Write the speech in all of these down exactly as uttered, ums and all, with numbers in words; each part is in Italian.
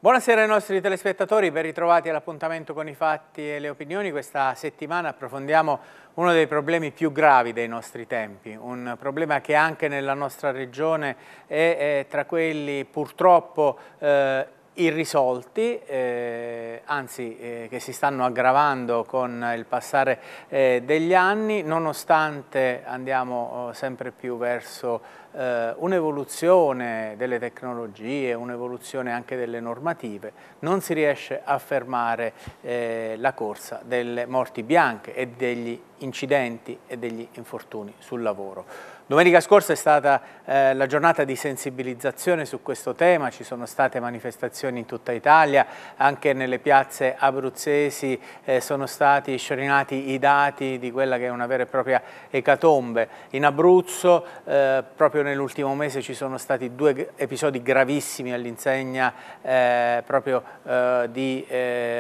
Buonasera ai nostri telespettatori, ben ritrovati all'appuntamento con i fatti e le opinioni. Questa settimana approfondiamo uno dei problemi più gravi dei nostri tempi, un problema che anche nella nostra regione è, è tra quelli purtroppo eh, irrisolti, eh, anzi eh, che si stanno aggravando con il passare eh, degli anni, nonostante andiamo oh, sempre più verso eh, un'evoluzione delle tecnologie, un'evoluzione anche delle normative, non si riesce a fermare eh, la corsa delle morti bianche e degli incidenti e degli infortuni sul lavoro. Domenica scorsa è stata eh, la giornata di sensibilizzazione su questo tema, ci sono state manifestazioni in tutta Italia, anche nelle piazze abruzzesi eh, sono stati sciorinati i dati di quella che è una vera e propria ecatombe. In Abruzzo eh, proprio nell'ultimo mese ci sono stati due episodi gravissimi all'insegna eh, proprio eh, di eh,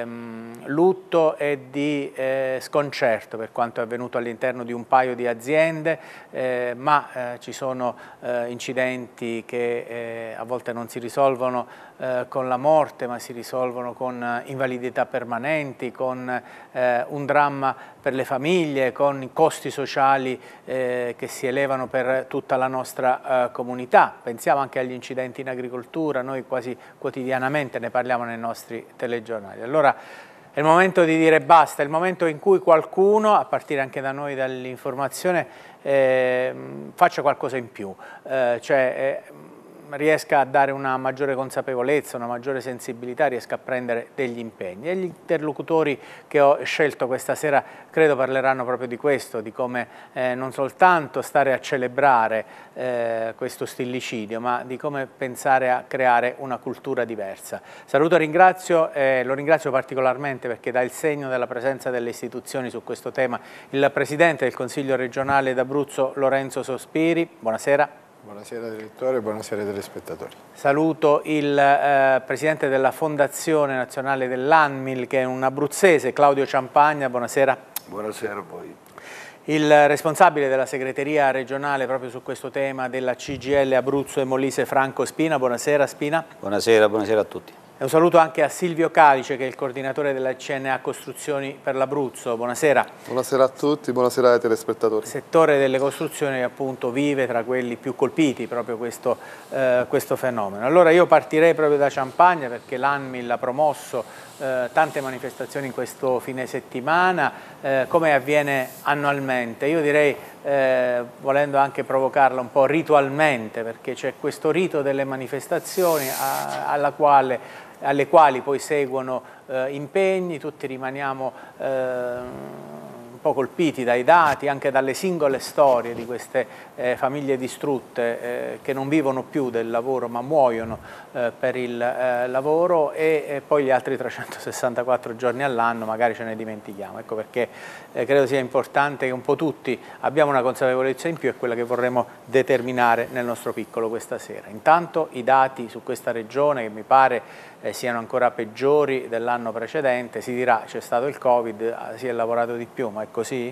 lutto e di eh, sconcerto per quanto è avvenuto all'interno di un paio di aziende, eh, ma Eh, ci sono eh, incidenti che eh, a volte non si risolvono eh, con la morte, ma si risolvono con eh, invalidità permanenti, con eh, un dramma per le famiglie, con costi sociali eh, che si elevano per tutta la nostra eh, comunità. Pensiamo anche agli incidenti in agricoltura, noi quasi quotidianamente ne parliamo nei nostri telegiornali. Allora, è il momento di dire basta, è il momento in cui qualcuno, a partire anche da noi dall'informazione, eh, faccia qualcosa in più, eh, cioè eh, riesca a dare una maggiore consapevolezza, una maggiore sensibilità, riesca a prendere degli impegni. E gli interlocutori che ho scelto questa sera credo parleranno proprio di questo, di come eh, non soltanto stare a celebrare eh, questo stillicidio, ma di come pensare a creare una cultura diversa. Saluto e ringrazio, eh, lo ringrazio particolarmente perché dà il segno della presenza delle istituzioni su questo tema, il Presidente del Consiglio regionale d'Abruzzo Lorenzo Sospiri. Buonasera. Buonasera direttore, buonasera ai telespettatori. Saluto il eh, Presidente della Fondazione Nazionale dell'Anmil, che è un abruzzese, Claudio Ciampagna. Buonasera. Buonasera a voi. Il responsabile della segreteria regionale proprio su questo tema della C G I L Abruzzo e Molise, Franco Spina. Buonasera Spina. Buonasera, buonasera a tutti. E un saluto anche a Silvio Calice, che è il coordinatore della C N A Costruzioni per l'Abruzzo. Buonasera. Buonasera a tutti, buonasera ai telespettatori. Il settore delle costruzioni appunto vive tra quelli più colpiti proprio questo, eh, questo fenomeno. Allora io partirei proprio da Ciampagna perché l'Anmil ha promosso eh, tante manifestazioni in questo fine settimana, eh, come avviene annualmente. Io direi, eh, volendo anche provocarla un po' ritualmente, perché c'è questo rito delle manifestazioni a, alla quale alle quali poi seguono eh, impegni, tutti rimaniamo eh, un po' colpiti dai dati, anche dalle singole storie di queste eh, famiglie distrutte eh, che non vivono più del lavoro ma muoiono eh, per il eh, lavoro e, e poi gli altri trecentosessantaquattro giorni all'anno magari ce ne dimentichiamo. Ecco perché eh, credo sia importante che un po' tutti abbiamo una consapevolezza in più, è quella che vorremmo determinare nel nostro piccolo questa sera. Intanto i dati su questa regione, che mi pare eh, siano ancora peggiori dell'anno precedente, si dirà c'è stato il Covid, si è lavorato di più, ma è così?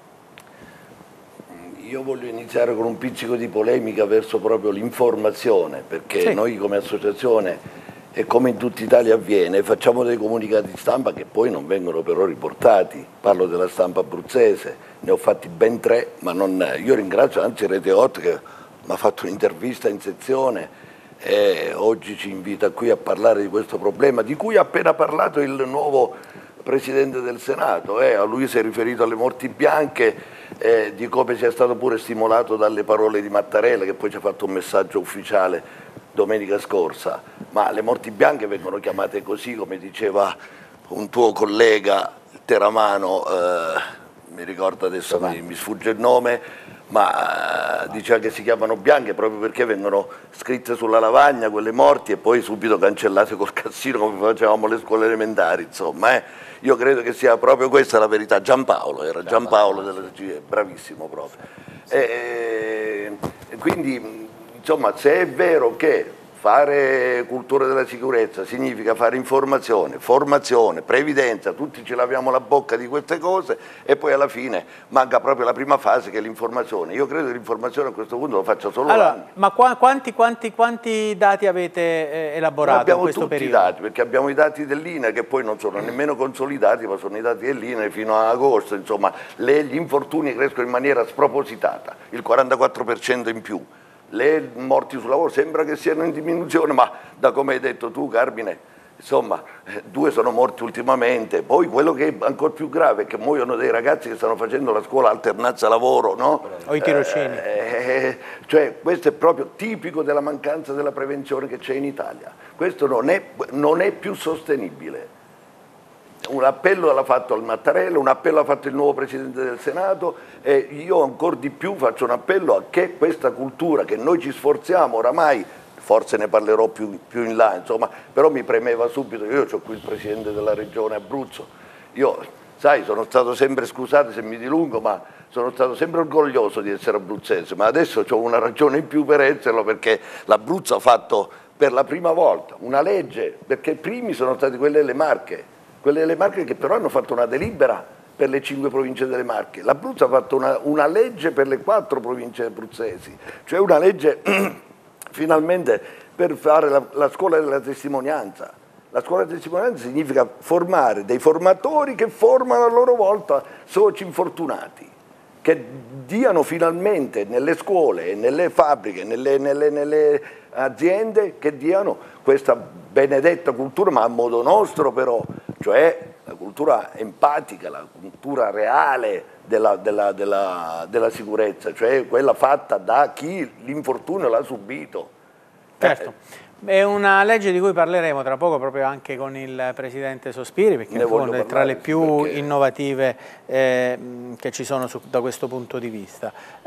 Io voglio iniziare con un pizzico di polemica verso proprio l'informazione, perché sì. Noi come associazione, e come in tutta Italia avviene, facciamo dei comunicati stampa che poi non vengono però riportati. Parlo della stampa abruzzese, ne ho fatti ben tre, ma non, io ringrazio anzi Rete otto che mi ha fatto un'intervista in sezione e oggi ci invita qui a parlare di questo problema, di cui ha appena parlato il nuovo Presidente del Senato. Eh, a lui si è riferito alle morti bianche, eh, di come sia stato pure stimolato dalle parole di Mattarella, che poi ci ha fatto un messaggio ufficiale domenica scorsa. Ma le morti bianche vengono chiamate così, come diceva un tuo collega, il Teramano, eh, mi ricordo adesso, mi, mi sfugge il nome, ma eh, diceva che si chiamano bianche proprio perché vengono scritte sulla lavagna quelle morti e poi subito cancellate col cassino come facevamo alle scuole elementari, insomma. Eh. Io credo che sia proprio questa la verità. Giampaolo, era Giampaolo della C G I L, bravissimo proprio. E, e quindi, insomma, se è vero che fare cultura della sicurezza significa fare informazione, formazione, previdenza, tutti ci laviamo la bocca di queste cose e poi alla fine manca proprio la prima fase che è l'informazione. Io credo che l'informazione a questo punto lo faccia solo allora, l'anno. Ma qua, quanti, quanti, quanti dati avete eh, elaborato abbiamo in questo tutti periodo? i dati, perché abbiamo i dati dell'I N A I che poi non sono nemmeno consolidati, ma sono i dati dell'I N A I fino a agosto, insomma le, gli infortuni crescono in maniera spropositata, il quarantaquattro per cento in più. Le morti sul lavoro sembra che siano in diminuzione, ma da come hai detto tu Carmine, insomma, due sono morti ultimamente. Poi quello che è ancora più grave è che muoiono dei ragazzi che stanno facendo la scuola alternanza lavoro, no? O i tirocini. Eh, cioè, questo è proprio tipico della mancanza della prevenzione che c'è in Italia. Questo non è, non è più sostenibile. Un appello l'ha fatto al Mattarella, un appello ha fatto il nuovo Presidente del Senato e io ancora di più faccio un appello a che questa cultura che noi ci sforziamo oramai, forse ne parlerò più, più in là, insomma, però mi premeva subito, io ho qui il Presidente della Regione Abruzzo, io sai sono stato sempre, scusate se mi dilungo, ma sono stato sempre orgoglioso di essere abruzzese, ma adesso ho una ragione in più per esserlo perché l'Abruzzo ha fatto per la prima volta una legge, perché i primi sono stati quelli delle Marche, quelle delle Marche che però hanno fatto una delibera per le cinque province delle Marche. L'Abruzzo ha fatto una, una legge per le quattro province abruzzesi, cioè una legge finalmente per fare la, la scuola della testimonianza. La scuola della testimonianza significa formare dei formatori che formano a loro volta soci infortunati, che diano finalmente nelle scuole e nelle fabbriche, nelle, nelle, nelle aziende, che diano questa benedetta cultura, ma a modo nostro però, cioè la cultura empatica, la cultura reale della, della, della, della sicurezza, cioè quella fatta da chi l'infortunio l'ha subito. Certo. È una legge di cui parleremo tra poco proprio anche con il Presidente Sospiri, perché in fondo è tra le più perché... innovative eh, che ci sono su, da questo punto di vista.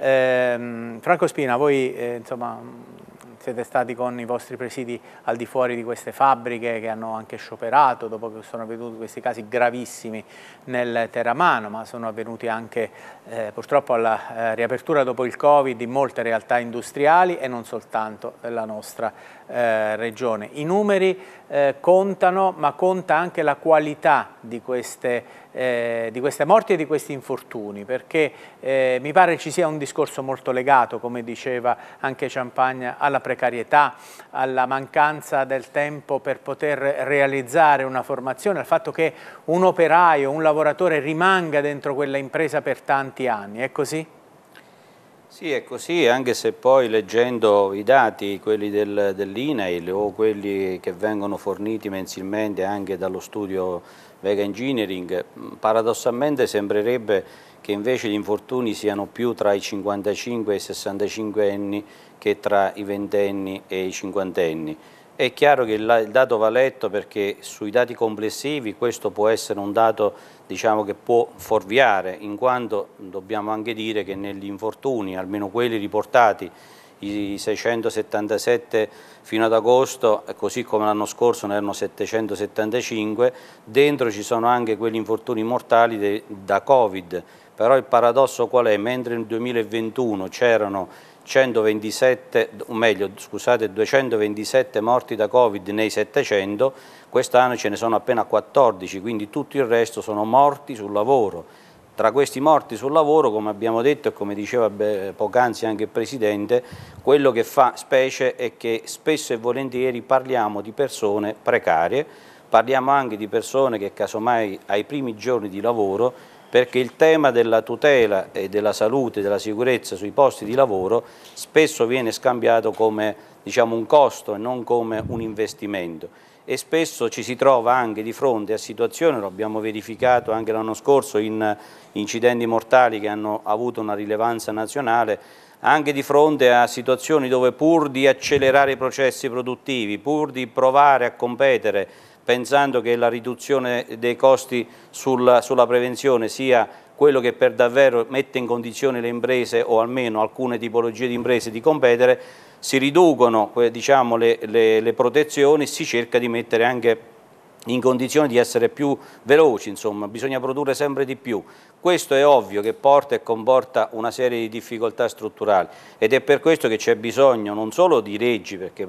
Eh, Franco Spina, voi eh, insomma siete stati con i vostri presidi al di fuori di queste fabbriche che hanno anche scioperato dopo che sono avvenuti questi casi gravissimi nel Teramano, ma sono avvenuti anche eh, purtroppo alla eh, riapertura dopo il Covid in molte realtà industriali e non soltanto della nostra eh, regione. I numeri eh, contano, ma conta anche la qualità di queste, eh, di queste morti e di questi infortuni, perché eh, mi pare ci sia un discorso molto legato, come diceva anche Ciampagna, alla precarietà, alla mancanza del tempo per poter realizzare una formazione, al fatto che un operaio, un lavoratore rimanga dentro quella impresa per tanti anni. È così? Sì, è così, anche se poi leggendo i dati, quelli del, dell'I N A I L o quelli che vengono forniti mensilmente anche dallo studio Vega Engineering, paradossalmente sembrerebbe che invece gli infortuni siano più tra i cinquantacinque e i sessantacinque anni che tra i ventenni e i cinquantenni. È chiaro che il dato va letto perché sui dati complessivi questo può essere un dato, diciamo, che può fuorviare, in quanto dobbiamo anche dire che negli infortuni, almeno quelli riportati, i seicentosettantasette fino ad agosto, così come l'anno scorso ne erano settecentosettantacinque, dentro ci sono anche quegli infortuni mortali de, da Covid, però il paradosso qual è? Mentre nel duemilaventuno c'erano centoventisette, o meglio, scusate, duecentoventisette morti da Covid nei settecento, quest'anno ce ne sono appena quattordici, quindi tutto il resto sono morti sul lavoro. Tra questi morti sul lavoro, come abbiamo detto e come diceva poc'anzi anche il Presidente, quello che fa specie è che spesso e volentieri parliamo di persone precarie, parliamo anche di persone che casomai ai primi giorni di lavoro, perché il tema della tutela e della salute e della sicurezza sui posti di lavoro spesso viene scambiato come, diciamo, un costo e non come un investimento. E spesso ci si trova anche di fronte a situazioni, lo abbiamo verificato anche l'anno scorso in incidenti mortali che hanno avuto una rilevanza nazionale, anche di fronte a situazioni dove pur di accelerare i processi produttivi, pur di provare a competere pensando che la riduzione dei costi sulla, sulla prevenzione sia quello che per davvero mette in condizione le imprese o almeno alcune tipologie di imprese di competere, si riducono diciamo, le, le, le protezioni, si cerca di mettere anche in condizione di essere più veloci, insomma, bisogna produrre sempre di più. Questo è ovvio che porta e comporta una serie di difficoltà strutturali ed è per questo che c'è bisogno non solo di leggi, perché poi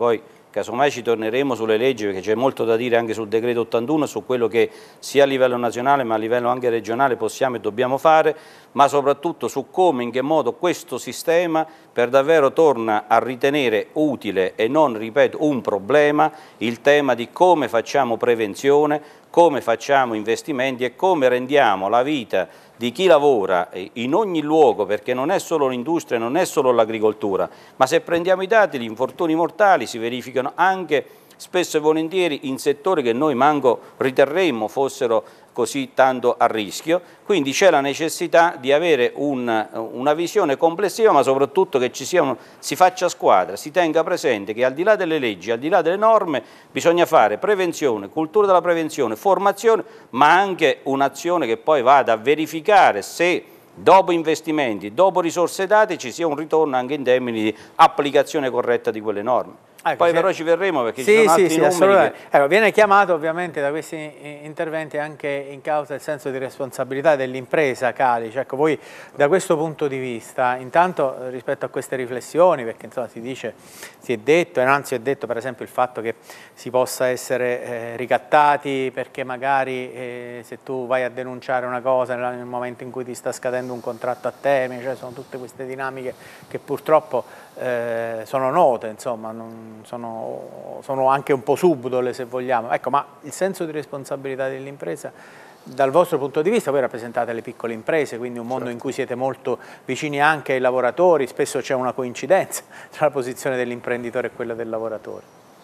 casomai ci torneremo sulle leggi perché c'è molto da dire anche sul decreto ottantuno e su quello che sia a livello nazionale ma a livello anche regionale possiamo e dobbiamo fare, ma soprattutto su come, in che modo questo sistema per davvero torna a ritenere utile e non, ripeto, un problema il tema di come facciamo prevenzione, come facciamo investimenti e come rendiamo la vita di chi lavora in ogni luogo, perché non è solo l'industria, non è solo l'agricoltura, ma se prendiamo i dati, gli infortuni mortali si verificano anche spesso e volentieri in settori che noi manco riterremmo fossero così tanto a rischio, quindi c'è la necessità di avere un, una visione complessiva, ma soprattutto che ci sia un, si faccia squadra, si tenga presente che al di là delle leggi, al di là delle norme, bisogna fare prevenzione, cultura della prevenzione, formazione, ma anche un'azione che poi vada a verificare se dopo investimenti, dopo risorse date, ci sia un ritorno anche in termini di applicazione corretta di quelle norme. Ecco, poi però ci verremo perché sì, ci sono altri sì, numeri che... ecco, viene chiamato ovviamente da questi interventi anche in causa il senso di responsabilità dell'impresa, Calice. Ecco, voi da questo punto di vista, intanto rispetto a queste riflessioni, perché insomma si dice, si è detto, e anzi è detto per esempio il fatto che si possa essere eh, ricattati perché magari eh, se tu vai a denunciare una cosa nel momento in cui ti sta scadendo un contratto a termine, cioè sono tutte queste dinamiche che purtroppo Eh, sono note, insomma, non, sono, sono anche un po' subdole se vogliamo. Ecco, ma il senso di responsabilità dell'impresa, dal vostro punto di vista, voi rappresentate le piccole imprese, quindi un mondo certo. in cui siete molto vicini anche ai lavoratori, spesso c'è una coincidenza tra la posizione dell'imprenditore e quella del lavoratore.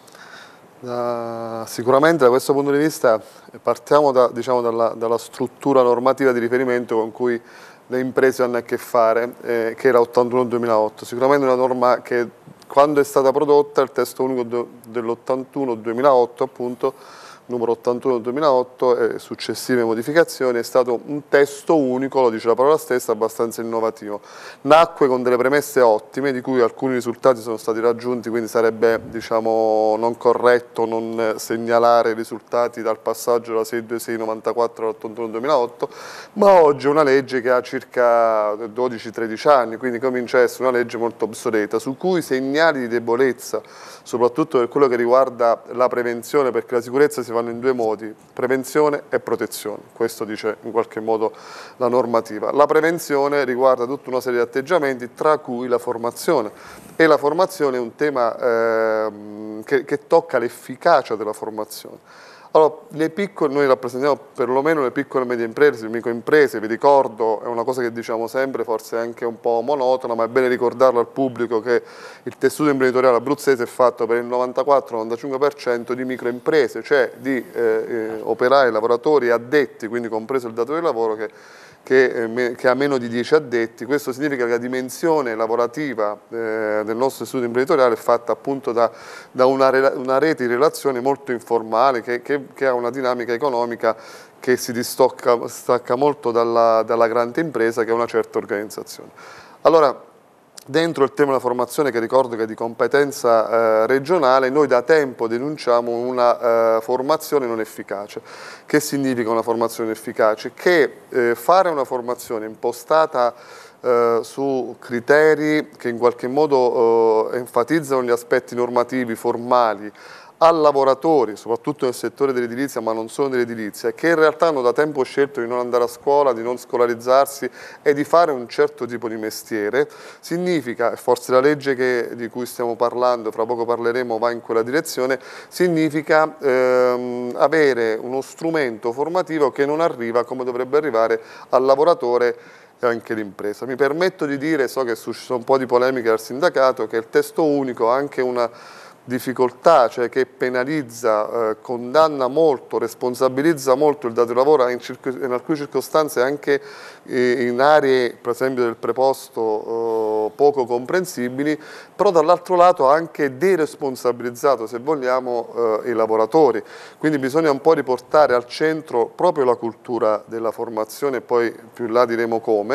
Uh, sicuramente da questo punto di vista partiamo da, diciamo, dalla, dalla struttura normativa di riferimento con cui le imprese hanno a che fare, eh, che era ottantuno duemilaotto, sicuramente una norma che quando è stata prodotta il testo unico dell'ottantuno duemilaotto, appunto, numero ottantuno duemilaotto e successive modificazioni, è stato un testo unico, lo dice la parola stessa, abbastanza innovativo. Nacque con delle premesse ottime, di cui alcuni risultati sono stati raggiunti, quindi sarebbe diciamo, non corretto non segnalare i risultati dal passaggio dalla sei due sei novantaquattro all'ottantuno duemilaotto, ma oggi è una legge che ha circa dodici tredici anni, quindi comincia a essere una legge molto obsoleta, su cui segnali di debolezza, soprattutto per quello che riguarda la prevenzione, perché la sicurezza si fanno in due modi, prevenzione e protezione, questo dice in qualche modo la normativa. La prevenzione riguarda tutta una serie di atteggiamenti, tra cui la formazione, e la formazione è un tema eh, che, che tocca l'efficacia della formazione. Allora, le piccole, noi rappresentiamo perlomeno le piccole e medie imprese, le microimprese, vi ricordo, è una cosa che diciamo sempre, forse anche un po' monotona, ma è bene ricordarlo al pubblico che il tessuto imprenditoriale abruzzese è fatto per il novantaquattro novantacinque per cento di microimprese, cioè di eh, eh, operai, lavoratori addetti, quindi compreso il datore di lavoro, che Che, che ha meno di dieci addetti. Questo significa che la dimensione lavorativa eh, del nostro istituto imprenditoriale è fatta appunto da, da una, una rete di relazioni molto informale che, che, che ha una dinamica economica che si distacca, distacca molto dalla, dalla grande impresa che ha una certa organizzazione. Allora, dentro il tema della formazione, che ricordo che è di competenza eh, regionale, noi da tempo denunciamo una eh, formazione non efficace. Che significa una formazione efficace? Che eh, fare una formazione impostata eh, su criteri che in qualche modo eh, enfatizzano gli aspetti normativi, formali, a lavoratori, soprattutto nel settore dell'edilizia, ma non solo dell'edilizia, che in realtà hanno da tempo scelto di non andare a scuola, di non scolarizzarsi e di fare un certo tipo di mestiere, significa, e forse la legge che, di cui stiamo parlando, fra poco parleremo, va in quella direzione, significa ehm, avere uno strumento formativo che non arriva come dovrebbe arrivare al lavoratore e anche l'impresa. Mi permetto di dire, so che suscita un po' di polemiche al sindacato, che il testo unico ha anche una difficoltà, cioè che penalizza, eh, condanna molto, responsabilizza molto il datore di lavoro in, in alcune circostanze anche eh, in aree per esempio del preposto eh, poco comprensibili, però dall'altro lato ha anche deresponsabilizzato, se vogliamo, eh, i lavoratori. Quindi bisogna un po' riportare al centro proprio la cultura della formazione, e poi più in là diremo come,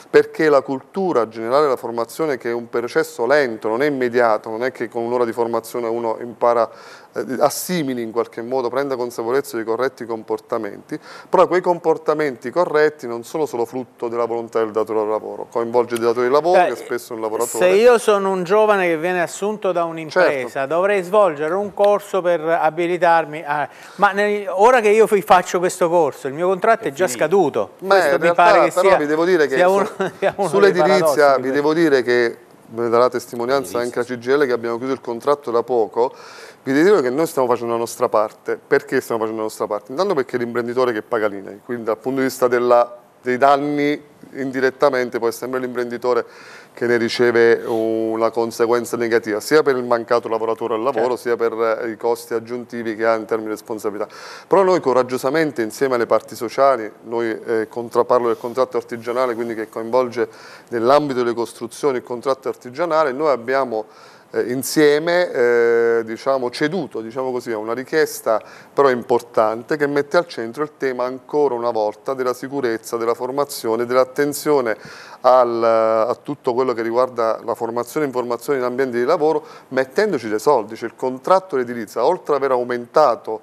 perché la cultura generale della formazione, che è un processo lento, non è immediato, non è che con un'ora di formazione uno impara, eh, assimili in qualche modo, prenda consapevolezza dei corretti comportamenti, però quei comportamenti corretti non sono solo frutto della volontà del datore di lavoro, coinvolge il datore di lavoro, Beh, che spesso è un lavoratore. Se io sono un giovane che viene assunto da un'impresa, certo, dovrei svolgere un corso per abilitarmi, a... ma nel... ora che io faccio questo corso, il mio contratto è, è già finito. scaduto. Ma in realtà, mi pare che però sia, vi devo dire che uno, uno sull'edilizia vi devo dire che, me ne darà testimonianza anche la C G I L, che abbiamo chiuso il contratto da poco, vi devo dire che noi stiamo facendo la nostra parte. Perché stiamo facendo la nostra parte? Intanto perché è l'imprenditore che paga l'I N A I, quindi dal punto di vista della, dei danni indirettamente poi è sempre l'imprenditore che ne riceve una conseguenza negativa, sia per il mancato lavoratore al lavoro, certo, sia per i costi aggiuntivi che ha in termini di responsabilità. Però noi coraggiosamente, insieme alle parti sociali, noi eh, parlo del contratto artigianale, quindi che coinvolge nell'ambito delle costruzioni il contratto artigianale, noi abbiamo Eh, insieme eh, diciamo, ceduto diciamo così, a una richiesta però importante, che mette al centro il tema ancora una volta della sicurezza, della formazione, dell'attenzione al, a tutto quello che riguarda la formazione e informazione in ambienti di lavoro, mettendoci dei soldi. Cioè, il contratto edilizia, oltre ad aver aumentato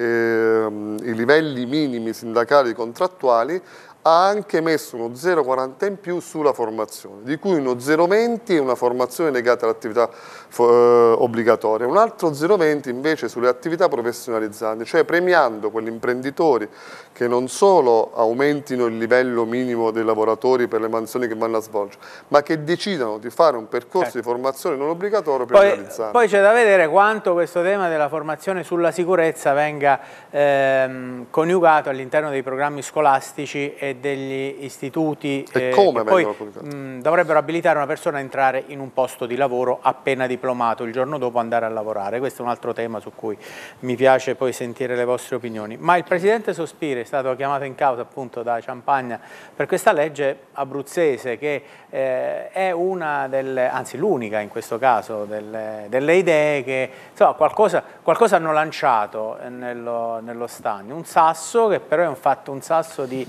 eh, i livelli minimi sindacali contrattuali, ha anche messo uno zero virgola quaranta in più sulla formazione, di cui uno zero virgola venti è una formazione legata all'attività eh, obbligatoria, un altro zero virgola venti invece sulle attività professionalizzanti, cioè premiando quegli imprenditori che non solo aumentino il livello minimo dei lavoratori per le mansioni che vanno a svolgere, ma che decidano di fare un percorso, certo, di formazione non obbligatorio per realizzare. Poi c'è da vedere quanto questo tema della formazione sulla sicurezza venga ehm, coniugato all'interno dei programmi scolastici e degli istituti e eh, come che poi mh, dovrebbero abilitare una persona a entrare in un posto di lavoro appena diplomato, il giorno dopo andare a lavorare. Questo è un altro tema su cui mi piace poi sentire le vostre opinioni. Ma il Presidente Sospiri è stato chiamato in causa appunto da Ciampagna per questa legge abruzzese che eh, è una delle, anzi l'unica in questo caso, delle, delle idee che insomma, qualcosa, qualcosa hanno lanciato nello, nello stagno, un sasso che però è un fatto un sasso di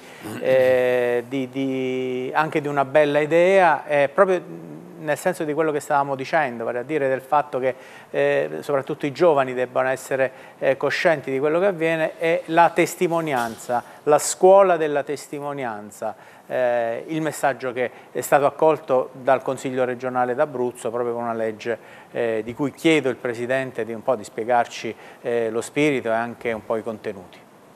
Eh, di, di, anche di una bella idea, eh, proprio nel senso di quello che stavamo dicendo, vale a dire del fatto che eh, soprattutto i giovani debbano essere eh, coscienti di quello che avviene, e la testimonianza, la scuola della testimonianza, eh, il messaggio che è stato accolto dal Consiglio regionale d'Abruzzo proprio con una legge eh, di cui chiedo al Presidente di un po' di spiegarci eh, lo spirito e anche un po' i contenuti.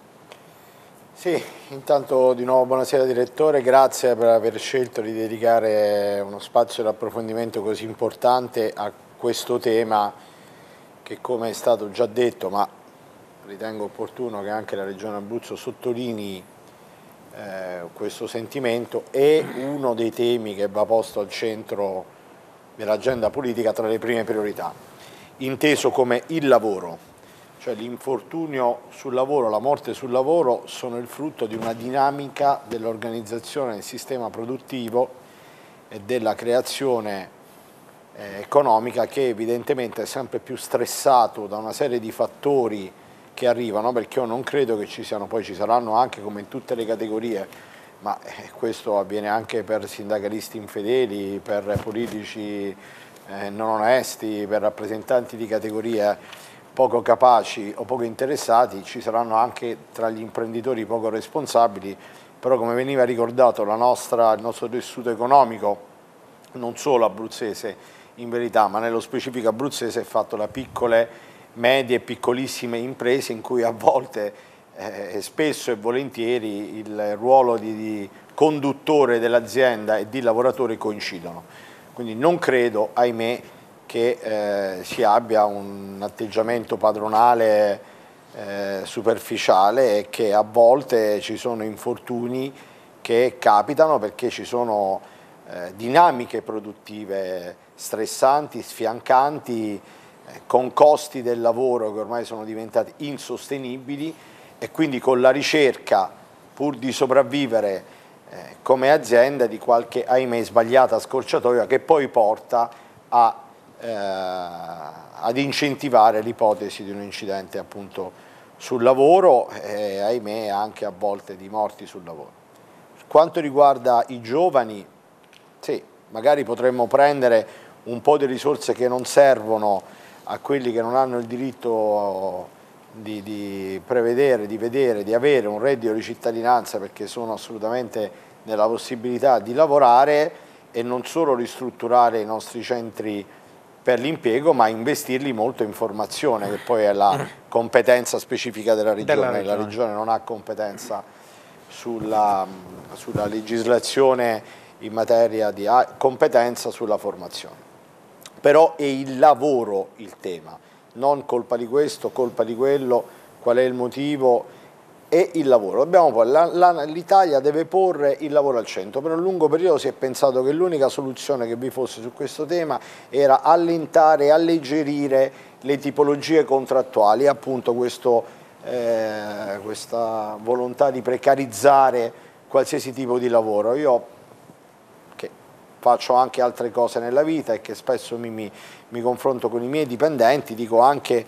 Sì, intanto di nuovo buonasera Direttore, grazie per aver scelto di dedicare uno spazio di approfondimento così importante a questo tema che, come è stato già detto, ma ritengo opportuno che anche la Regione Abruzzo sottolinei eh, questo sentimento, è uno dei temi che va posto al centro dell'agenda politica tra le prime priorità, inteso come il lavoro. Cioè l'infortunio sul lavoro, la morte sul lavoro sono il frutto di una dinamica dell'organizzazione del sistema produttivo e della creazione eh, economica che evidentemente è sempre più stressato da una serie di fattori che arrivano, perché io non credo che ci siano, poi ci saranno anche come in tutte le categorie, ma eh, questo avviene anche per sindacalisti infedeli, per politici eh, non onesti, per rappresentanti di categorie poco capaci o poco interessati, ci saranno anche tra gli imprenditori poco responsabili, però come veniva ricordato la nostra, il nostro tessuto economico, non solo abruzzese in verità, ma nello specifico abruzzese, è fatto da piccole, medie e piccolissime imprese in cui a volte, eh, spesso e volentieri, il ruolo di, di conduttore dell'azienda e di lavoratore coincidono. Quindi non credo, ahimè, che eh, si abbia un atteggiamento padronale eh, superficiale e che a volte ci sono infortuni che capitano perché ci sono eh, dinamiche produttive stressanti, sfiancanti, eh, con costi del lavoro che ormai sono diventati insostenibili, e quindi con la ricerca, pur di sopravvivere eh, come azienda, di qualche, ahimè, sbagliata scorciatoia che poi porta a Eh, ad incentivare l'ipotesi di un incidente appunto sul lavoro e ahimè anche a volte di morti sul lavoro. Per quanto riguarda i giovani, Sì, magari potremmo prendere un po' di risorse che non servono a quelli che non hanno il diritto di, di prevedere, di vedere, di avere un reddito di cittadinanza perché sono assolutamente nella possibilità di lavorare, e non solo ristrutturare i nostri centri per l'impiego, ma investirli molto in formazione, che poi è la competenza specifica della regione. Della regione. La regione non ha competenza sulla, sulla legislazione in materia di ha competenza sulla formazione. Però è il lavoro il tema, non colpa di questo, colpa di quello, qual è il motivo, è il lavoro. L'Italia deve porre il lavoro al centro. Per un lungo periodo si è pensato che l'unica soluzione che vi fosse su questo tema era allentare e alleggerire le tipologie contrattuali, appunto questo, eh, questa volontà di precarizzare qualsiasi tipo di lavoro. Io che faccio anche altre cose nella vita e che spesso mi, mi, mi confronto con i miei dipendenti, dico anche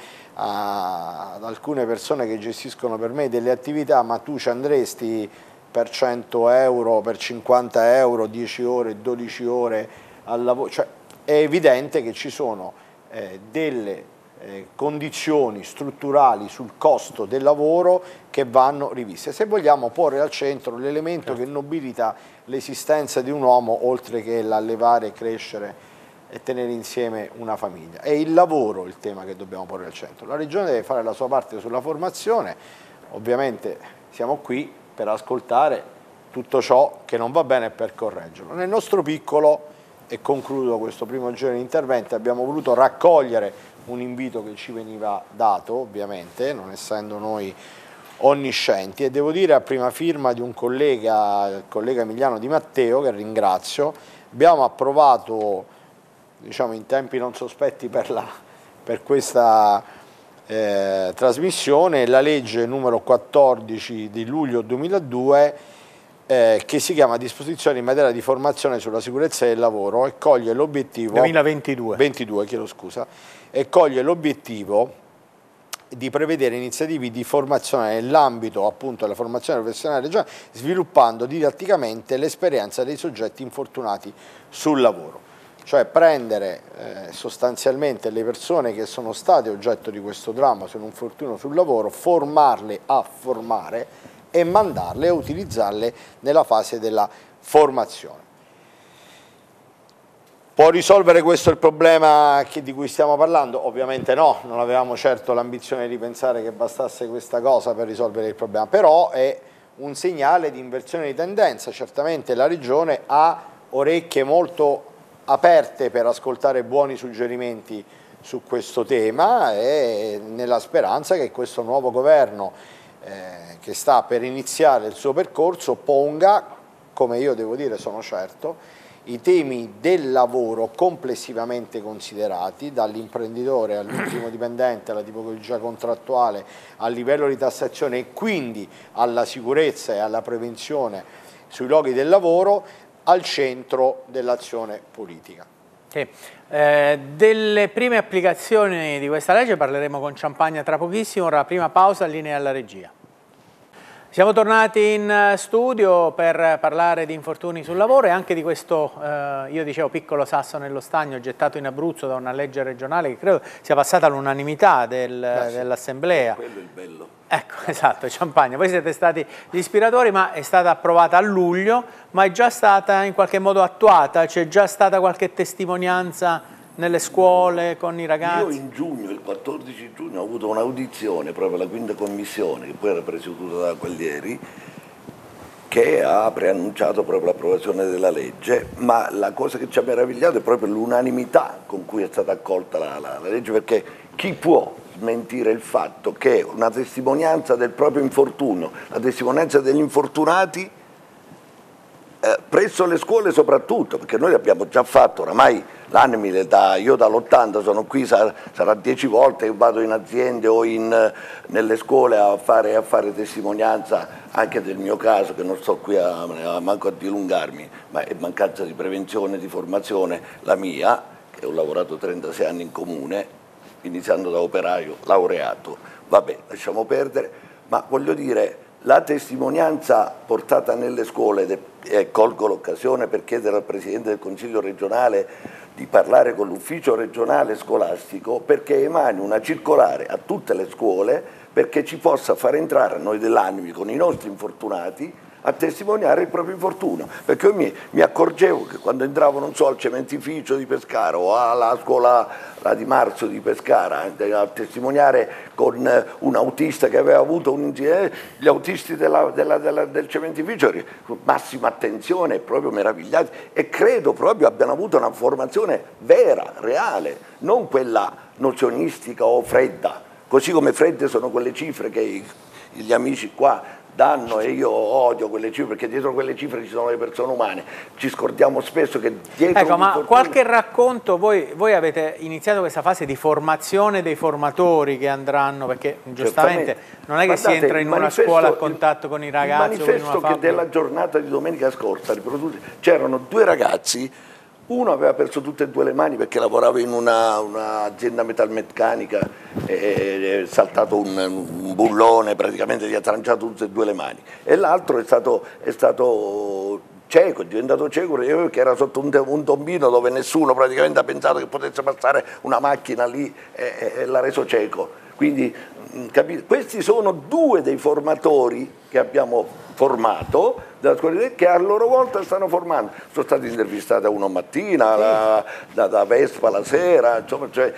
a, ad alcune persone che gestiscono per me delle attività: ma tu ci andresti per cento euro, per cinquanta euro, dieci ore, dodici ore al lavoro? Cioè, è evidente che ci sono eh, delle eh, condizioni strutturali sul costo del lavoro che vanno riviste, se vogliamo porre al centro l'elemento che nobilita l'esistenza di un uomo, oltre che l'allevare, crescere e tenere insieme una famiglia. È il lavoro il tema che dobbiamo porre al centro. La Regione deve fare la sua parte sulla formazione, ovviamente siamo qui per ascoltare tutto ciò che non va bene e per correggerlo. Nel nostro piccolo, e concludo questo primo giro di interventi, abbiamo voluto raccogliere un invito che ci veniva dato, ovviamente, non essendo noi onniscienti, e devo dire a prima firma di un collega, il collega Emiliano Di Matteo, che ringrazio, abbiamo approvato, diciamo in tempi non sospetti per, la, per questa eh, trasmissione, la legge numero quattordici di luglio duemiladue, eh, che si chiama Disposizioni in materia di formazione sulla sicurezza del lavoro, e coglie l'obiettivo duemilaventidue ventidue, chiedo scusa, e coglie l'obiettivo di prevedere iniziative di formazione nell'ambito appunto della formazione professionale regionale, sviluppando didatticamente l'esperienza dei soggetti infortunati sul lavoro. Cioè prendere eh, sostanzialmente le persone che sono state oggetto di questo dramma, su un infortunio sul lavoro, formarle a formare e mandarle a utilizzarle nella fase della formazione. Può risolvere questo il problema che, di cui stiamo parlando? Ovviamente no, non avevamo certo l'ambizione di pensare che bastasse questa cosa per risolvere il problema, però è un segnale di inversione di tendenza. Certamente la Regione ha orecchie molto aperte per ascoltare buoni suggerimenti su questo tema, e nella speranza che questo nuovo governo eh, che sta per iniziare il suo percorso ponga, come io devo dire sono certo, i temi del lavoro complessivamente considerati, dall'imprenditore all'ultimo dipendente, alla tipologia contrattuale, al livello di tassazione e quindi alla sicurezza e alla prevenzione sui luoghi del lavoro, al centro dell'azione politica. Sì. Eh, delle prime applicazioni di questa legge parleremo con Ciampagna tra pochissimo. Ora prima pausa, linea alla regia. Siamo tornati in studio per parlare di infortuni sul lavoro e anche di questo, eh, io dicevo, piccolo sasso nello stagno gettato in Abruzzo da una legge regionale che credo sia passata all'unanimità del, sì, dell'Assemblea. Quello è il bello. Ecco, esatto, Ciampagna. Voi siete stati gli ispiratori, ma è stata approvata a luglio, ma è già stata in qualche modo attuata? C'è già stata qualche testimonianza nelle scuole, con i ragazzi? Io in giugno, il quattordici giugno, ho avuto un'audizione proprio alla quinta commissione, che poi era presieduta da Quaglieri, che ha preannunciato proprio l'approvazione della legge, ma la cosa che ci ha meravigliato è proprio l'unanimità con cui è stata accolta la, la, la legge, perché chi può smentire il fatto che una testimonianza del proprio infortunio, la testimonianza degli infortunati, Eh, presso le scuole soprattutto, perché noi l'abbiamo già fatto, oramai l'anni, io dall'ottanta sono qui, sarà, sarà dieci volte che vado in aziende o in, nelle scuole a fare, a fare testimonianza anche del mio caso, che non sto qui a, a manco a dilungarmi, ma è mancanza di prevenzione, di formazione, la mia, che ho lavorato trentasei anni in comune, iniziando da operaio, laureato, vabbè, lasciamo perdere, ma voglio dire, la testimonianza portata nelle scuole, e colgo l'occasione per chiedere al Presidente del Consiglio regionale di parlare con l'ufficio regionale scolastico perché emani una circolare a tutte le scuole perché ci possa far entrare noi dell'Animi con i nostri infortunati a testimoniare il proprio infortunio, perché io mi, mi accorgevo che quando entravo, non so, al cementificio di Pescara o alla scuola la di Marzo di Pescara a testimoniare con un autista che aveva avuto un incidente, gli autisti della, della, della, del cementificio massima attenzione, proprio meravigliati, e credo proprio abbiano avuto una formazione vera, reale, non quella nozionistica o fredda, così come fredde sono quelle cifre che gli amici qua danno, e io odio quelle cifre perché dietro quelle cifre ci sono le persone umane, ci scordiamo spesso che dietro... Ecco, ma fortuna... qualche racconto, voi, voi avete iniziato questa fase di formazione dei formatori che andranno, perché giustamente Certamente. non è che Guardate, si entra in una scuola a contatto con i ragazzi. Il manifesto che della giornata di domenica scorsa c'erano due ragazzi. Uno aveva perso tutte e due le mani perché lavorava in un'azienda una metalmeccanica e è saltato un, un bullone, praticamente gli ha tranciato tutte e due le mani. E l'altro è stato, è stato cieco, è diventato cieco che era sotto un, un tombino dove nessuno praticamente ha pensato che potesse passare una macchina lì e, e l'ha reso cieco. Quindi capite? Questi sono due dei formatori che abbiamo formato della scuola che a loro volta stanno formando. Sono stati intervistati a Uno Mattina, la, da, da Vespa la sera, insomma, cioè,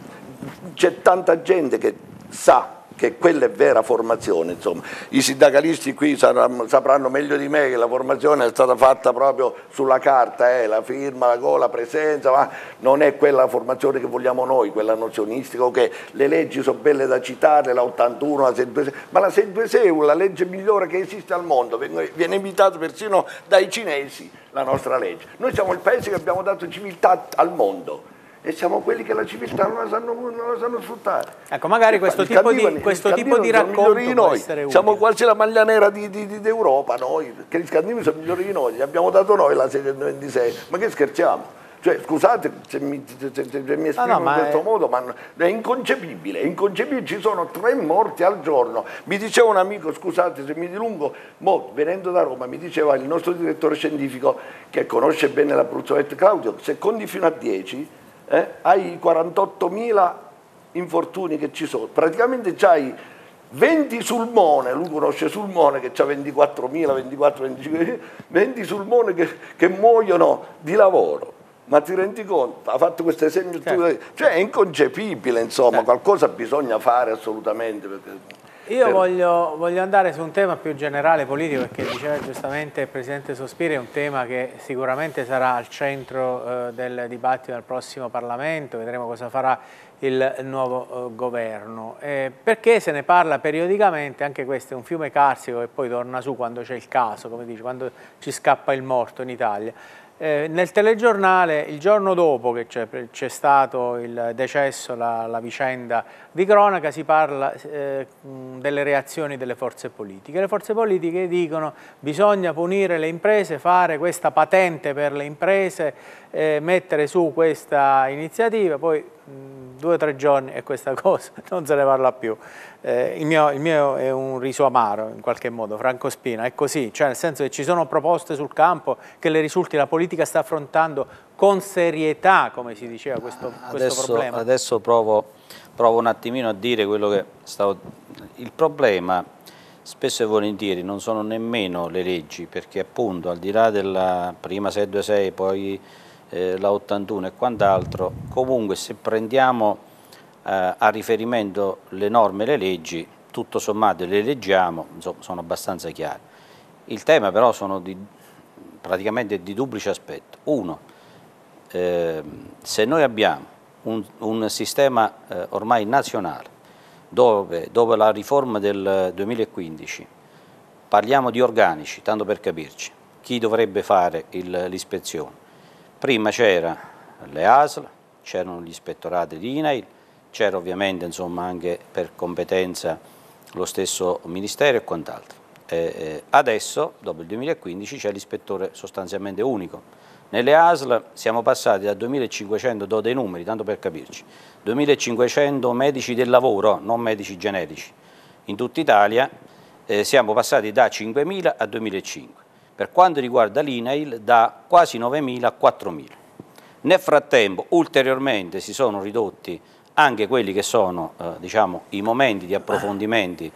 c'è tanta gente che sa che quella è vera formazione, insomma. I sindacalisti qui saranno, sapranno meglio di me che la formazione è stata fatta proprio sulla carta, eh, la firma, la, la presenza, ma non è quella formazione che vogliamo noi, quella nozionistica, ok, le leggi sono belle da citare, la ottantuno, la seicentoventisei, ma la seicentoventisei è la legge migliore che esiste al mondo, viene imitata persino dai cinesi la nostra legge. Noi siamo il paese che abbiamo dato civiltà al mondo. E siamo quelli che la civiltà non la sanno, non la sanno sfruttare. Ecco, magari questo tipo di, questo tipo di racconto di può noi. Essere utile. Siamo quasi la maglia nera di, di, di, d'Europa noi, perché gli scandinavi sono migliori di noi, gli abbiamo dato noi la seicentoventisei, ma che scherziamo? Cioè, scusate se mi, se, se, se mi esprimo no, no, in questo è... modo, ma è inconcepibile, è inconcepibile, ci sono tre morti al giorno. Mi diceva un amico, scusate se mi dilungo, mo, venendo da Roma, mi diceva il nostro direttore scientifico, che conosce bene l'Abruzzo, Claudio, se conti fino a dieci, Eh, hai quarantottomila infortuni che ci sono, praticamente c'hai venti Sulmone, lui conosce Sulmone che ha ventiquattromila, ventiquattro, venticinque, venti Sulmone che, che muoiono di lavoro. Ma ti rendi conto? Ha fatto questo esempio, certo. Cioè è inconcepibile, insomma, certo. Qualcosa bisogna fare assolutamente. Perché... Io voglio, voglio andare su un tema più generale politico, perché diceva giustamente il Presidente Sospiri, è un tema che sicuramente sarà al centro eh, del dibattito del prossimo Parlamento, vedremo cosa farà il nuovo eh, governo. Eh, perché se ne parla periodicamente, anche questo è un fiume carsico che poi torna su quando c'è il caso, come dice, quando ci scappa il morto in Italia. Eh, nel telegiornale, il giorno dopo che c'è stato il decesso, la, la vicenda di cronaca, si parla eh, delle reazioni delle forze politiche. Le forze politiche dicono bisogna punire le imprese, fare questa patente per le imprese, eh, mettere su questa iniziativa, poi mh, due o tre giorni e questa cosa non se ne parla più. Eh, il, mio, il mio è un riso amaro in qualche modo, Franco Spina, è così, cioè nel senso che ci sono proposte sul campo che le risulti la politica sta affrontando con serietà, come si diceva, questo, questo adesso, problema. Adesso provo, provo un attimino a dire quello che stavo... Il problema spesso e volentieri non sono nemmeno le leggi, perché appunto al di là della prima seicentoventosei, poi eh, la ottantuno e quant'altro, comunque se prendiamo eh, a riferimento le norme e le leggi, tutto sommato le leggiamo, insomma, sono abbastanza chiare. Il tema però sono di, praticamente di duplice aspetto. Uno, eh, se noi abbiamo un, un sistema eh, ormai nazionale, dove dopo la riforma del duemilaquindici parliamo di organici, tanto per capirci, chi dovrebbe fare l'ispezione? Prima c'era le A S L, c'erano gli ispettorati di I N A I L, c'era ovviamente insomma, anche per competenza lo stesso Ministero e quant'altro. Eh, eh, adesso, dopo il duemilaquindici, c'è l'ispettore sostanzialmente unico. Nelle A S L siamo passati da duemilacinquecento, do dei numeri, tanto per capirci, duemilacinquecento medici del lavoro, non medici generici, in tutta Italia, eh, siamo passati da cinquemila a duemilacinque. Per quanto riguarda l'I N A I L da quasi novemila a quattromila. Nel frattempo ulteriormente si sono ridotti anche quelli che sono eh, diciamo, i momenti di approfondimenti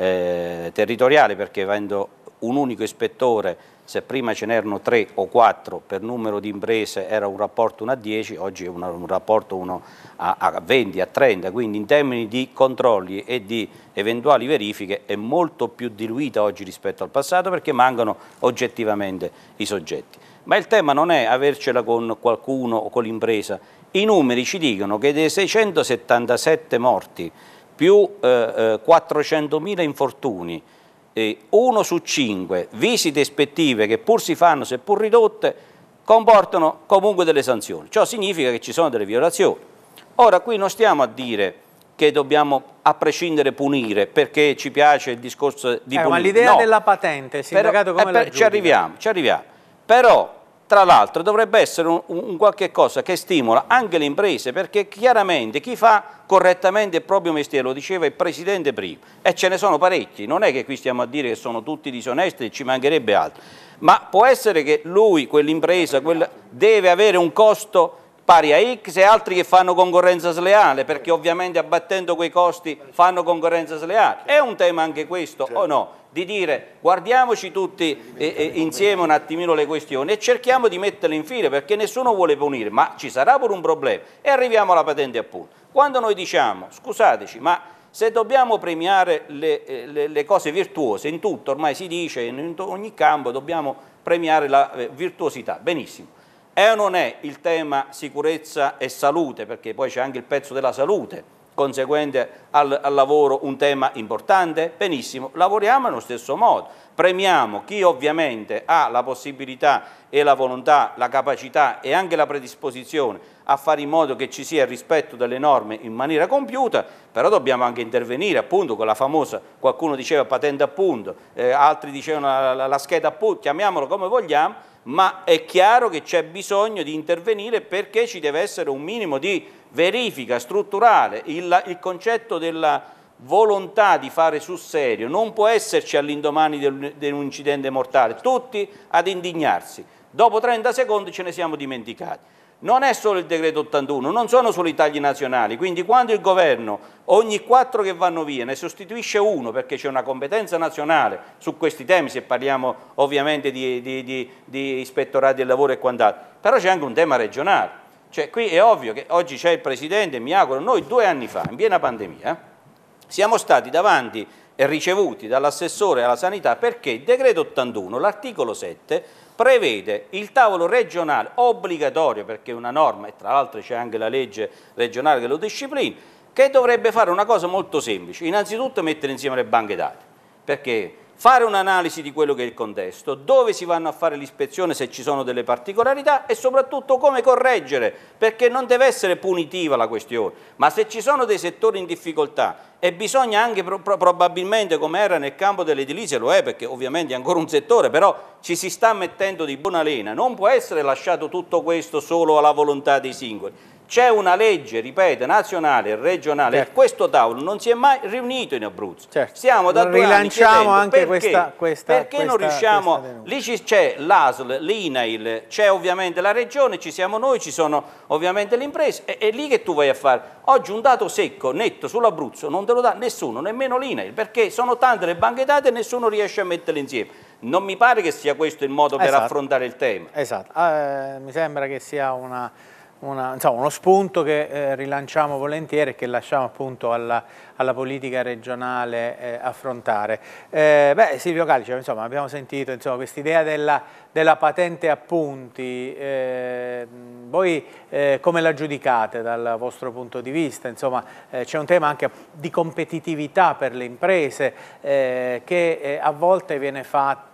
eh, territoriali, perché avendo un unico ispettore, se prima ce n'erano tre o quattro per numero di imprese era un rapporto uno a dieci, oggi è una, un rapporto uno a, a venti, a trenta, quindi in termini di controlli e di eventuali verifiche è molto più diluita oggi rispetto al passato, perché mancano oggettivamente i soggetti. Ma il tema non è avercela con qualcuno o con l'impresa. I numeri ci dicono che dei seicentosettantasette morti più eh, eh, quattrocentomila infortuni, eh, uno su cinque visite ispettive che pur si fanno seppur ridotte comportano comunque delle sanzioni. Ciò significa che ci sono delle violazioni. Ora qui non stiamo a dire che dobbiamo a prescindere punire perché ci piace il discorso di eh, punire. Ma l'idea no. della patente, il sindacato Però, come eh, la per, giudica? Ci arriviamo, ci arriviamo. Però tra l'altro dovrebbe essere un, un qualche cosa che stimola anche le imprese, perché chiaramente chi fa correttamente il proprio mestiere, lo diceva il Presidente prima, e ce ne sono parecchi, non è che qui stiamo a dire che sono tutti disonesti e ci mancherebbe altro, ma può essere che lui, quell'impresa, quella, deve avere un costo pari a X e altri che fanno concorrenza sleale, perché ovviamente abbattendo quei costi fanno concorrenza sleale. È un tema anche questo, certo. O no? Di dire guardiamoci tutti eh, eh, insieme un attimino le questioni e cerchiamo di metterle in fila, perché nessuno vuole punire, ma ci sarà pure un problema. E arriviamo alla patente a punto. Quando noi diciamo, scusateci, ma se dobbiamo premiare le, eh, le, le cose virtuose, in tutto ormai si dice, in ogni campo dobbiamo premiare la eh, virtuosità, benissimo. È o non è il tema sicurezza e salute, perché poi c'è anche il pezzo della salute, conseguente al, al lavoro, un tema importante? Benissimo, lavoriamo allo stesso modo, premiamo chi ovviamente ha la possibilità e la volontà, la capacità e anche la predisposizione a fare in modo che ci sia il rispetto delle norme in maniera compiuta, però dobbiamo anche intervenire appunto con la famosa, qualcuno diceva patente a punto, eh, altri dicevano la, la, la scheda a punto, chiamiamolo come vogliamo, ma è chiaro che c'è bisogno di intervenire perché ci deve essere un minimo di verifica strutturale. Il, il concetto della volontà di fare sul serio non può esserci all'indomani di un incidente mortale, tutti ad indignarsi. Dopo trenta secondi ce ne siamo dimenticati. Non è solo il decreto ottantuno, non sono solo i tagli nazionali, quindi quando il governo ogni quattro che vanno via ne sostituisce uno perché c'è una competenza nazionale su questi temi, se parliamo ovviamente di, di, di, di ispettorati del lavoro e quant'altro, però c'è anche un tema regionale, cioè qui è ovvio che oggi c'è il Presidente, mi auguro, noi due anni fa, in piena pandemia, siamo stati davanti e ricevuti dall'assessore alla sanità perché il decreto ottantuno, l'articolo sette, prevede il tavolo regionale obbligatorio, perché è una norma e tra l'altro c'è anche la legge regionale che lo disciplina, che dovrebbe fare una cosa molto semplice, innanzitutto mettere insieme le banche dati, perché fare un'analisi di quello che è il contesto, dove si vanno a fare l'ispezione se ci sono delle particolarità e soprattutto come correggere, perché non deve essere punitiva la questione, ma se ci sono dei settori in difficoltà e bisogna anche pro probabilmente, come era nel campo dell'edilizia, lo è perché ovviamente è ancora un settore, però ci si sta mettendo di buona lena, non può essere lasciato tutto questo solo alla volontà dei singoli. C'è una legge, ripeto, nazionale e regionale, certo. E questo tavolo non si è mai riunito in Abruzzo. Certo. Stiamo da due anni chiedendo anche perché, questa, questa, perché questa, non riusciamo, lì c'è l'A S L, l'I N A I L, c'è ovviamente la regione, ci siamo noi, ci sono ovviamente le imprese, e è lì che tu vai a fare. Oggi un dato secco, netto sull'Abruzzo non te lo dà nessuno, nemmeno l'I N A I L, perché sono tante le banche date e nessuno riesce a metterle insieme. Non mi pare che sia questo il modo per esatto. affrontare il tema. Esatto, eh, mi sembra che sia una... Una, insomma, uno spunto che eh, rilanciamo volentieri e che lasciamo appunto alla, alla politica regionale eh, affrontare. Eh, beh, Silvio Calice, insomma, abbiamo sentito quest'idea della, della patente a punti, eh, voi eh, come la giudicate dal vostro punto di vista? Insomma, eh, c'è un tema anche di competitività per le imprese eh, che eh, a volte viene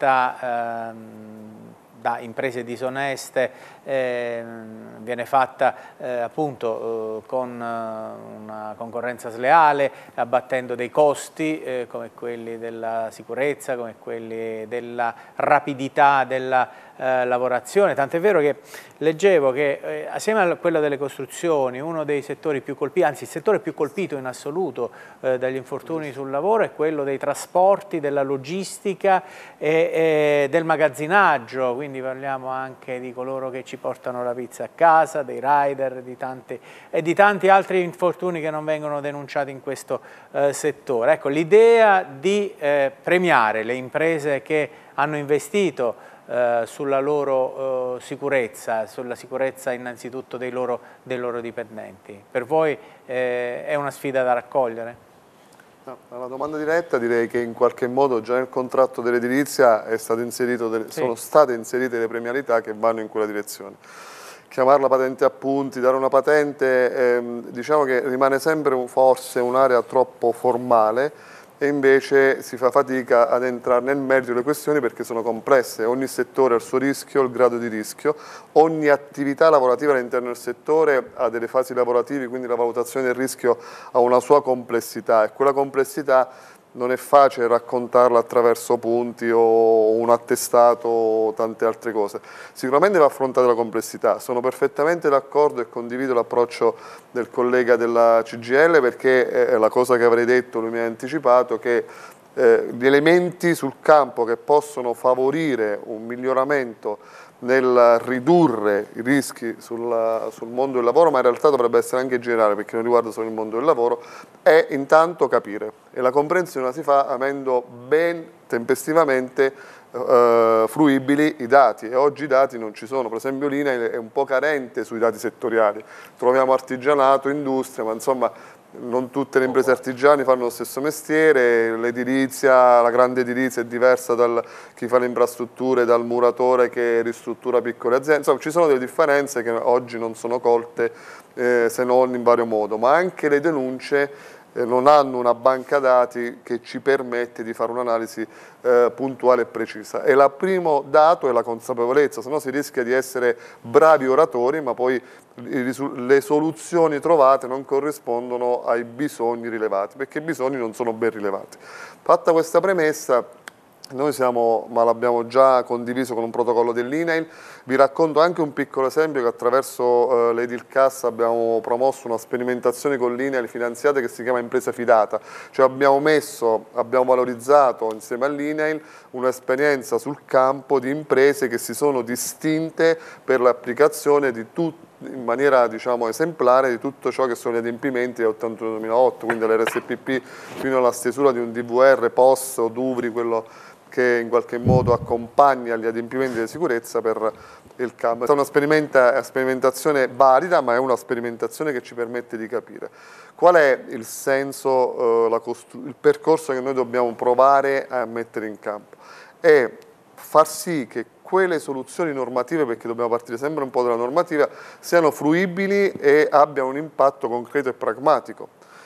fatta ehm, da imprese disoneste, eh, viene fatta eh, appunto eh, con eh, una concorrenza sleale, abbattendo dei costi eh, come quelli della sicurezza, come quelli della rapidità della eh, lavorazione, tant'è vero che leggevo che eh, assieme a quello delle costruzioni uno dei settori più colpiti, anzi il settore più colpito in assoluto eh, dagli infortuni sul lavoro è quello dei trasporti, della logistica e, e del magazzinaggio, quindi parliamo anche di coloro che ci portano la pizza a casa, dei rider di tanti, e di tanti altri infortuni che non vengono denunciati in questo eh, settore. Ecco, l'idea di eh, premiare le imprese che hanno investito eh, sulla loro eh, sicurezza, sulla sicurezza innanzitutto dei loro, dei loro dipendenti, per voi eh, è una sfida da raccogliere? No, alla domanda diretta direi che in qualche modo già nel contratto dell'edilizia delle, sì. sono state inserite le premialità che vanno in quella direzione. Chiamarla patente a punti, dare una patente, ehm, diciamo che rimane sempre un, forse un'area troppo formale, e invece si fa fatica ad entrare nel merito delle questioni perché sono complesse. Ogni settore ha il suo rischio, il grado di rischio, ogni attività lavorativa all'interno del settore ha delle fasi lavorative, quindi la valutazione del rischio ha una sua complessità e quella complessità non è facile raccontarla attraverso punti o un attestato o tante altre cose. Sicuramente va affrontata la complessità, sono perfettamente d'accordo e condivido l'approccio del collega della C G I L perché è la cosa che avrei detto, lui mi ha anticipato, che eh, gli elementi sul campo che possono favorire un miglioramento nel ridurre i rischi sul, sul mondo del lavoro, ma in realtà dovrebbe essere anche generale perché non riguarda solo il mondo del lavoro, è intanto capire. E la comprensione la si fa avendo ben tempestivamente eh, fruibili i dati, e oggi i dati non ci sono. Per esempio l'I N A I è un po' carente sui dati settoriali, troviamo artigianato, industria, ma insomma non tutte le imprese artigiane fanno lo stesso mestiere, l'edilizia, la grande edilizia è diversa dal chi fa le infrastrutture, dal muratore che ristruttura piccole aziende, insomma ci sono delle differenze che oggi non sono colte eh, se non in vario modo, ma anche le denunce eh, non hanno una banca dati che ci permette di fare un'analisi eh, puntuale e precisa. E il primo dato è la consapevolezza, se no si rischia di essere bravi oratori ma poi le soluzioni trovate non corrispondono ai bisogni rilevati, perché i bisogni non sono ben rilevati. Fatta questa premessa, noi siamo, ma l'abbiamo già condiviso con un protocollo dell'I N A I L, vi racconto anche un piccolo esempio che attraverso eh, l'Edilcassa abbiamo promosso una sperimentazione con l'I N A I L finanziata che si chiama Impresa Fidata, cioè abbiamo messo, abbiamo valorizzato insieme all'I N A I L un'esperienza sul campo di imprese che si sono distinte per l'applicazione di tutti in maniera diciamo esemplare di tutto ciò che sono gli adempimenti del ottantuno duemilaotto, quindi dall'R S P P fino alla stesura di un D V R, P O S o D U V R I, quello che in qualche modo accompagna gli adempimenti di sicurezza per il campo. È una sperimentazione valida, ma è una sperimentazione che ci permette di capire qual è il senso, eh, la il percorso che noi dobbiamo provare a mettere in campo e far sì che quelle soluzioni normative, perché dobbiamo partire sempre un po' dalla normativa, siano fruibili e abbiano un impatto concreto e pragmatico.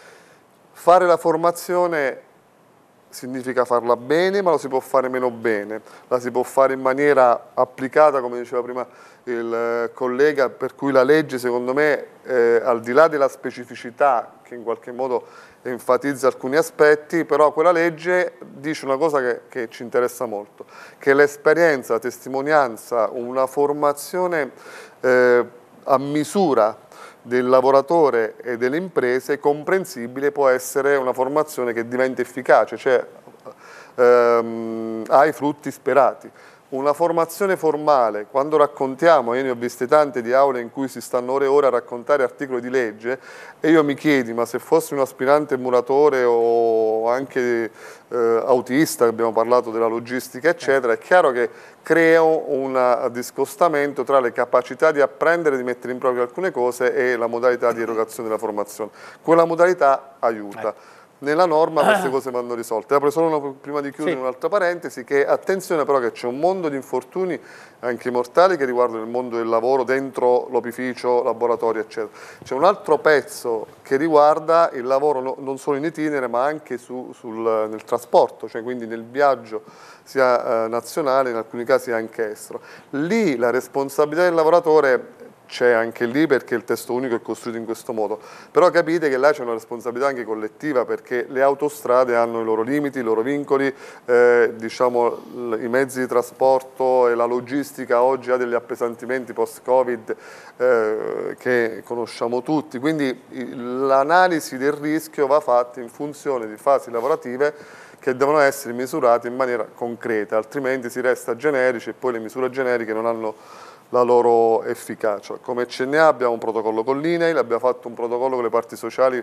Fare la formazione significa farla bene, ma lo si può fare meno bene, la si può fare in maniera applicata, come diceva prima il collega, per cui la legge secondo me, eh, al di là della specificità che in qualche modo enfatizza alcuni aspetti, però quella legge dice una cosa che, che ci interessa molto, che l'esperienza, la testimonianza, una formazione eh, a misura del lavoratore e delle imprese comprensibile può essere una formazione che diventa efficace, cioè ehm, ha i frutti sperati. Una formazione formale, quando raccontiamo, io ne ho viste tante di aule in cui si stanno ore e ore a raccontare articoli di legge e io mi chiedi, ma se fossi un aspirante muratore o anche eh, autista, abbiamo parlato della logistica eccetera, è chiaro che creo un discostamento tra le capacità di apprendere, di mettere in proprio alcune cose e la modalità di erogazione della formazione. Quella modalità aiuta. Nella norma queste cose vanno risolte. Apro solo una, prima di chiudere sì. un'altra parentesi, che attenzione però che c'è un mondo di infortuni anche mortali che riguardano il mondo del lavoro dentro l'opificio, laboratorio eccetera. C'è un altro pezzo che riguarda il lavoro no, non solo in itinere ma anche su, sul, nel trasporto, cioè quindi nel viaggio sia eh, nazionale, in alcuni casi anche estero. Lì la responsabilità del lavoratore c'è anche lì perché il testo unico è costruito in questo modo, però capite che là c'è una responsabilità anche collettiva perché le autostrade hanno i loro limiti, i loro vincoli, eh, diciamo, i mezzi di trasporto e la logistica oggi ha degli appesantimenti post-Covid eh, che conosciamo tutti, quindi l'analisi del rischio va fatta in funzione di fasi lavorative che devono essere misurate in maniera concreta, altrimenti si resta generici e poi le misure generiche non hanno la loro efficacia. Come C N A abbiamo un protocollo con l'I N E I, abbiamo fatto un protocollo con le parti sociali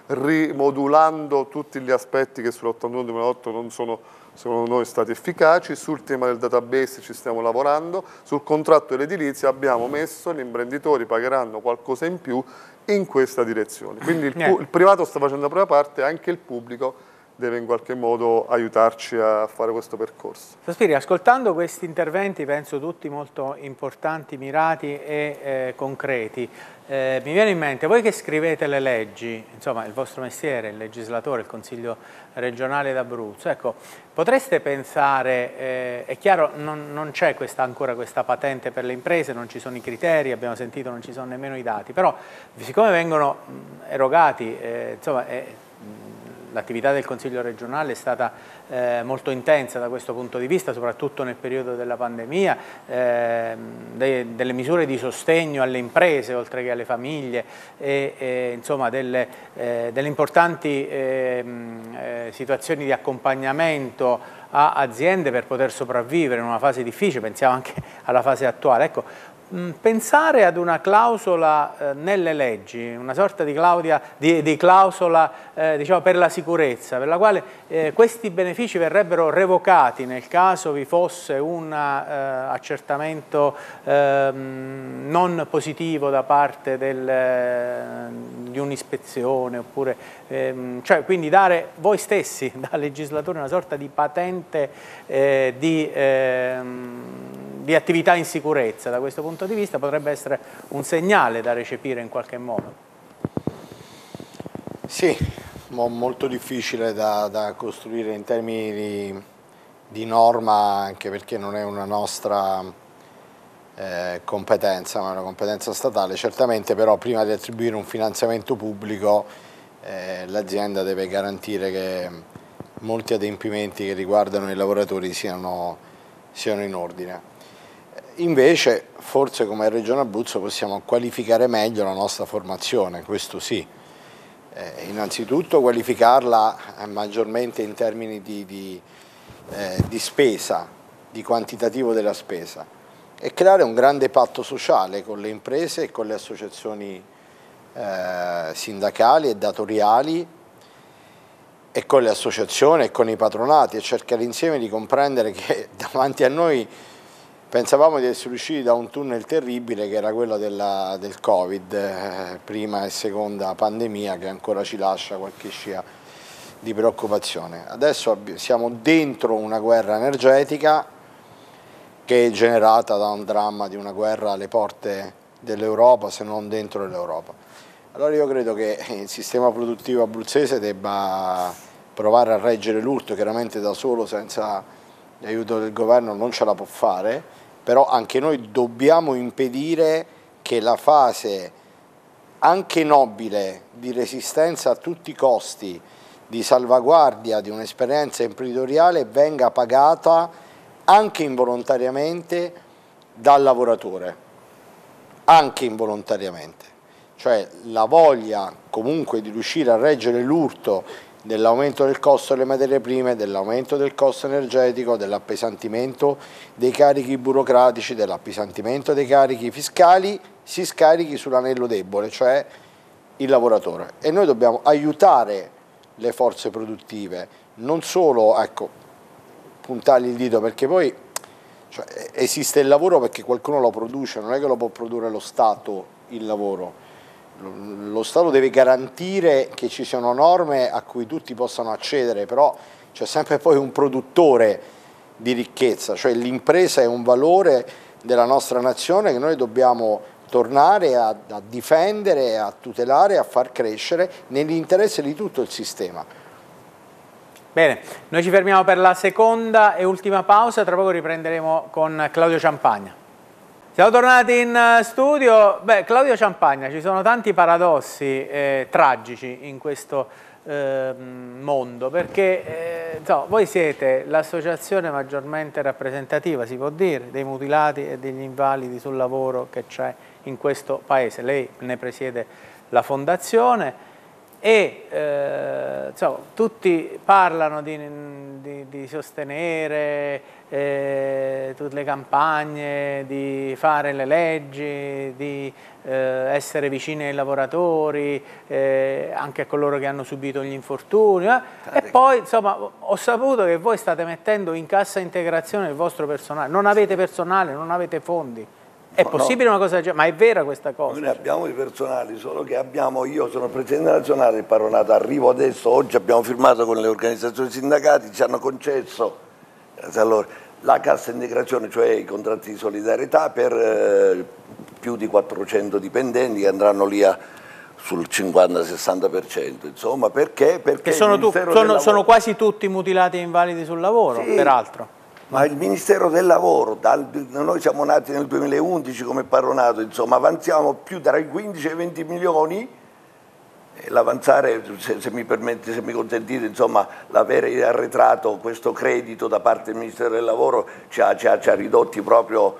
rimodulando tutti gli aspetti che sull'ottantuno duemilaotto non sono secondo noi stati efficaci, sul tema del database ci stiamo lavorando, sul contratto dell'edilizia abbiamo messo, gli imprenditori pagheranno qualcosa in più in questa direzione. Quindi il, il privato sta facendo la propria parte, anche il pubblico deve in qualche modo aiutarci a fare questo percorso. Sospiri, ascoltando questi interventi, penso tutti molto importanti, mirati e eh, concreti, eh, mi viene in mente, voi che scrivete le leggi, insomma il vostro mestiere, il legislatore, il Consiglio regionale d'Abruzzo, ecco, potreste pensare, eh, è chiaro non, non c'è questa, ancora questa patente per le imprese, non ci sono i criteri, abbiamo sentito non ci sono nemmeno i dati, però siccome vengono mh, erogati, eh, insomma, eh, l'attività del Consiglio regionale è stata eh, molto intensa da questo punto di vista, soprattutto nel periodo della pandemia, eh, de, delle misure di sostegno alle imprese oltre che alle famiglie e, e insomma delle, eh, delle importanti eh, eh, situazioni di accompagnamento a aziende per poter sopravvivere in una fase difficile, pensiamo anche alla fase attuale. Ecco, pensare ad una clausola eh, nelle leggi, una sorta di, Claudia, di, di clausola eh, diciamo, per la sicurezza, per la quale eh, questi benefici verrebbero revocati nel caso vi fosse un eh, accertamento eh, non positivo da parte del, eh, di un'ispezione, oppure, ehm, cioè, quindi dare voi stessi, da legislatore, una sorta di patente eh, di... Ehm, di attività in sicurezza. Da questo punto di vista potrebbe essere un segnale da recepire in qualche modo. Sì, mo molto difficile da, da costruire in termini di, di norma, anche perché non è una nostra eh, competenza, ma è una competenza statale. Certamente però prima di attribuire un finanziamento pubblico eh, l'azienda deve garantire che molti adempimenti che riguardano i lavoratori siano, siano in ordine. Invece, forse come Regione Abruzzo possiamo qualificare meglio la nostra formazione, questo sì. Eh, innanzitutto qualificarla maggiormente in termini di, di, eh, di spesa, di quantitativo della spesa e creare un grande patto sociale con le imprese e con le associazioni eh, sindacali e datoriali e con le associazioni e con i patronati e cercare insieme di comprendere che davanti a noi pensavamo di essere usciti da un tunnel terribile che era quello della, del Covid, eh, prima e seconda pandemia, che ancora ci lascia qualche scia di preoccupazione. Adesso siamo dentro una guerra energetica che è generata da un dramma di una guerra alle porte dell'Europa, se non dentro l'Europa. Allora io credo che il sistema produttivo abruzzese debba provare a reggere l'urto, chiaramente da solo senza l'aiuto del governo non ce la può fare, però anche noi dobbiamo impedire che la fase anche nobile di resistenza a tutti i costi, di salvaguardia di un'esperienza imprenditoriale venga pagata anche involontariamente dal lavoratore, anche involontariamente, cioè la voglia comunque di riuscire a reggere l'urto dell'aumento del costo delle materie prime, dell'aumento del costo energetico, dell'appesantimento dei carichi burocratici, dell'appesantimento dei carichi fiscali, si scarichi sull'anello debole, cioè il lavoratore. E noi dobbiamo aiutare le forze produttive, non solo ecco, puntargli il dito, perché poi cioè, esiste il lavoro perché qualcuno lo produce, non è che lo può produrre lo Stato il lavoro. Lo Stato deve garantire che ci siano norme a cui tutti possano accedere, però c'è sempre poi un produttore di ricchezza, cioè l'impresa è un valore della nostra nazione che noi dobbiamo tornare a, a difendere, a tutelare, a far crescere nell'interesse di tutto il sistema. Bene, noi ci fermiamo per la seconda e ultima pausa, tra poco riprenderemo con Claudio Ciampagna. Siamo tornati in studio. Beh, Claudio Ciampagna, ci sono tanti paradossi eh, tragici in questo eh, mondo, perché eh, so, voi siete l'associazione maggiormente rappresentativa, si può dire, dei mutilati e degli invalidi sul lavoro che c'è in questo paese. Lei ne presiede la fondazione e eh, so, tutti parlano di, di, di sostenere eh, tutte le campagne, di fare le leggi, di eh, essere vicini ai lavoratori, eh, anche a coloro che hanno subito gli infortuni, eh? E poi insomma ho saputo che voi state mettendo in cassa integrazione il vostro personale, non avete personale, non avete fondi. È possibile no. una cosa del genere? Ma è vera questa cosa? Noi abbiamo i personali, solo che abbiamo, io sono presidente nazionale del Patronato, arrivo adesso, oggi abbiamo firmato con le organizzazioni sindacali, ci hanno concesso allora, la cassa integrazione, cioè i contratti di solidarietà per eh, più di quattrocento dipendenti che andranno lì a, sul cinquanta sessanta per cento, insomma, perché? Perché sono, tu, sono, sono quasi tutti mutilati e invalidi sul lavoro, sì. peraltro. Ma il Ministero del Lavoro, dal, noi siamo nati nel duemilaundici come Patronato, insomma avanziamo più tra i quindici e i venti milioni, e l'avanzare, se, se mi permette, se mi consentite, insomma l'avere arretrato questo credito da parte del Ministero del Lavoro ci ha, ci ha, ci ha ridotti proprio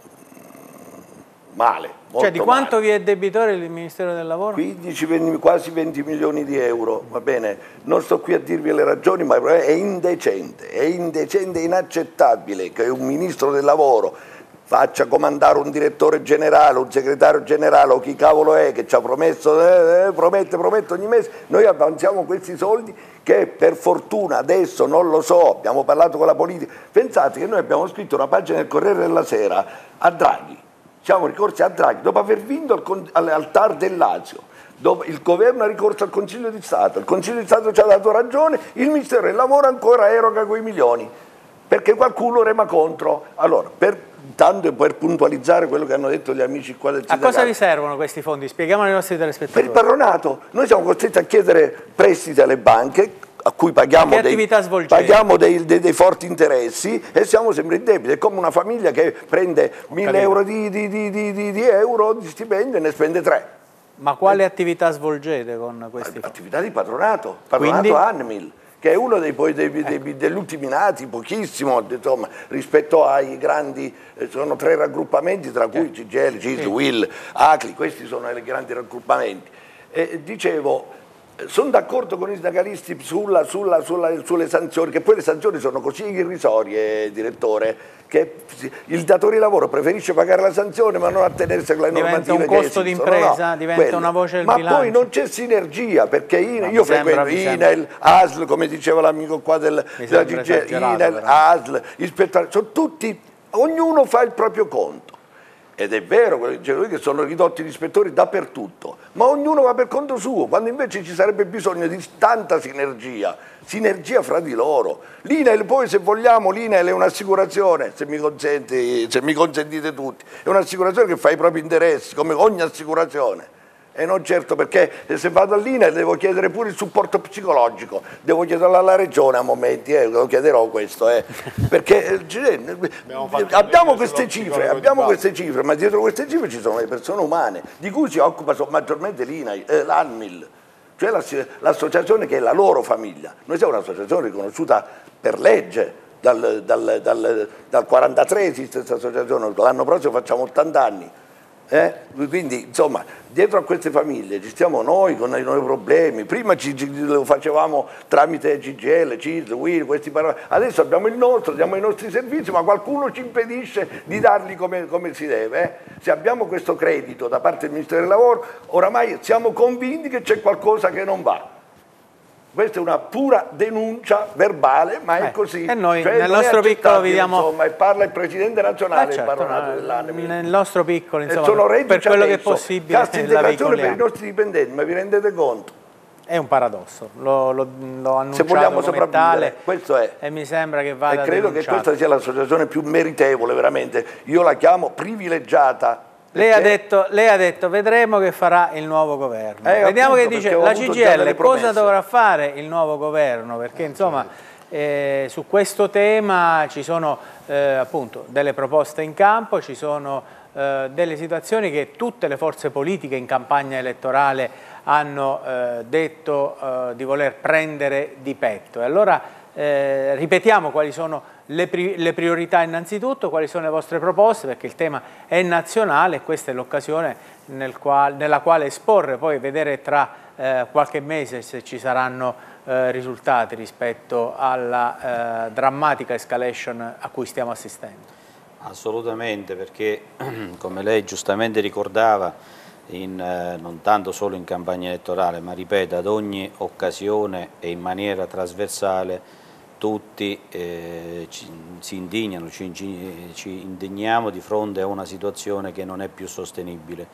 male. Cioè di quanto male. Vi è debitore il Ministero del Lavoro? quindici, venti, quasi venti milioni di euro, va bene? Non sto qui a dirvi le ragioni, ma è indecente, è indecente e inaccettabile che un Ministro del Lavoro faccia comandare un direttore generale, un segretario generale o chi cavolo è che ci ha promesso, eh, eh, promette, promette ogni mese, noi avanziamo questi soldi che per fortuna adesso non lo so, abbiamo parlato con la politica, pensate che noi abbiamo scritto una pagina del Corriere della Sera a Draghi, siamo ricorsi a Draghi, dopo aver vinto al, al, al T A R del Lazio, dopo, il governo ha ricorso al Consiglio di Stato, il Consiglio di Stato ci ha dato ragione, il Ministero del Lavoro ancora eroga quei milioni, perché qualcuno rema contro. Allora, per, tanto per puntualizzare quello che hanno detto gli amici qua del sindacato. A cosa vi servono questi fondi? Spieghiamolo ai nostri telespettatori. Per il Patronato, noi siamo costretti a chiedere prestiti alle banche, a cui paghiamo, dei, paghiamo dei, dei, dei forti interessi e siamo sempre in debito. È come una famiglia che prende mille euro di, di, di, di, di euro di stipendio e ne spende tre. Ma quali eh. attività svolgete con questi? Attività di patronato, patronato Anmil, che è uno dei, dei, dei, ecco. degli ultimi nati, pochissimo, insomma, rispetto ai grandi, eh, sono tre raggruppamenti, tra cui C G I L, C I S L, sì. U I L, A C L I, questi sono i grandi raggruppamenti. E, dicevo, sono d'accordo con i sindacalisti sulla, sulla, sulla, sulle sanzioni, che poi le sanzioni sono così irrisorie, direttore, che il datore di lavoro preferisce pagare la sanzione ma non attenersi alle normative. Diventa un costo di impresa, no, diventa quello. Una voce del ma bilancio. Poi non c'è sinergia, perché io, io frequento I N E L, A S L, come diceva l'amico qua del, della G G, I N E L, A S L, ispettori, sono tutti, ognuno fa il proprio conto. Ed è vero, quello che dice lui, che sono ridotti gli ispettori dappertutto, ma ognuno va per conto suo, quando invece ci sarebbe bisogno di tanta sinergia, sinergia fra di loro. L'I N E L poi, se vogliamo, l'I N E L è un'assicurazione, se mi consenti, se mi consentite tutti, è un'assicurazione che fa i propri interessi, come ogni assicurazione. E non certo, perché se vado all'I N E L devo chiedere pure il supporto psicologico, devo chiederlo alla regione a momenti, eh, lo chiederò questo, eh, perché eh, abbiamo, abbiamo queste cifre, abbiamo queste cifre, ma dietro queste cifre ci sono le persone umane, di cui si occupa maggiormente l'I N E L, eh, l'Anmil, cioè l'associazione che è la loro famiglia. Noi siamo un'associazione riconosciuta per legge, dal, dal, dal, dal quarantatré esiste questa associazione, l'anno prossimo facciamo ottanta anni. Eh? Quindi insomma dietro a queste famiglie ci stiamo noi con i nostri problemi, prima ci, ci, lo facevamo tramite C G I L, C I S L, U I L, questi paragoni. Adesso abbiamo il nostro, diamo i nostri servizi, ma qualcuno ci impedisce di darli come, come si deve. Eh? Se abbiamo questo credito da parte del Ministero del Lavoro, oramai siamo convinti che c'è qualcosa che non va. Questa è una pura denuncia verbale, ma è eh, così. E noi cioè, nel nostro piccolo vediamo... Insomma, e parla il Presidente nazionale, eh certo, il Patronato dell'Anmil. Nel nostro piccolo, insomma, sono per quello che è possibile. Cassa integrazione per i nostri dipendenti, ma vi rendete conto? È un paradosso, l'ho annunciato se vogliamo come tale, questo è. E mi sembra che vada e credo denunciato. Che questa sia l'associazione più meritevole, veramente. Io la chiamo privilegiata. Lei ha, detto, lei ha detto vedremo che farà il nuovo governo. Eh, Vediamo appunto, che dice la C G I L cosa dovrà fare il nuovo governo, perché insomma eh, su questo tema ci sono eh, appunto delle proposte in campo, ci sono eh, delle situazioni che tutte le forze politiche in campagna elettorale hanno eh, detto eh, di voler prendere di petto. E allora eh, ripetiamo quali sono le, pri le priorità innanzitutto, quali sono le vostre proposte, perché il tema è nazionale e questa è l'occasione nel qual nella quale esporre, poi vedere tra eh, qualche mese se ci saranno eh, risultati rispetto alla eh, drammatica escalation a cui stiamo assistendo. Assolutamente, perché come lei giustamente ricordava, in, eh, non tanto solo in campagna elettorale, ma ripeto, ad ogni occasione e in maniera trasversale tutti eh, ci, si indignano, ci, ci indigniamo di fronte a una situazione che non è più sostenibile.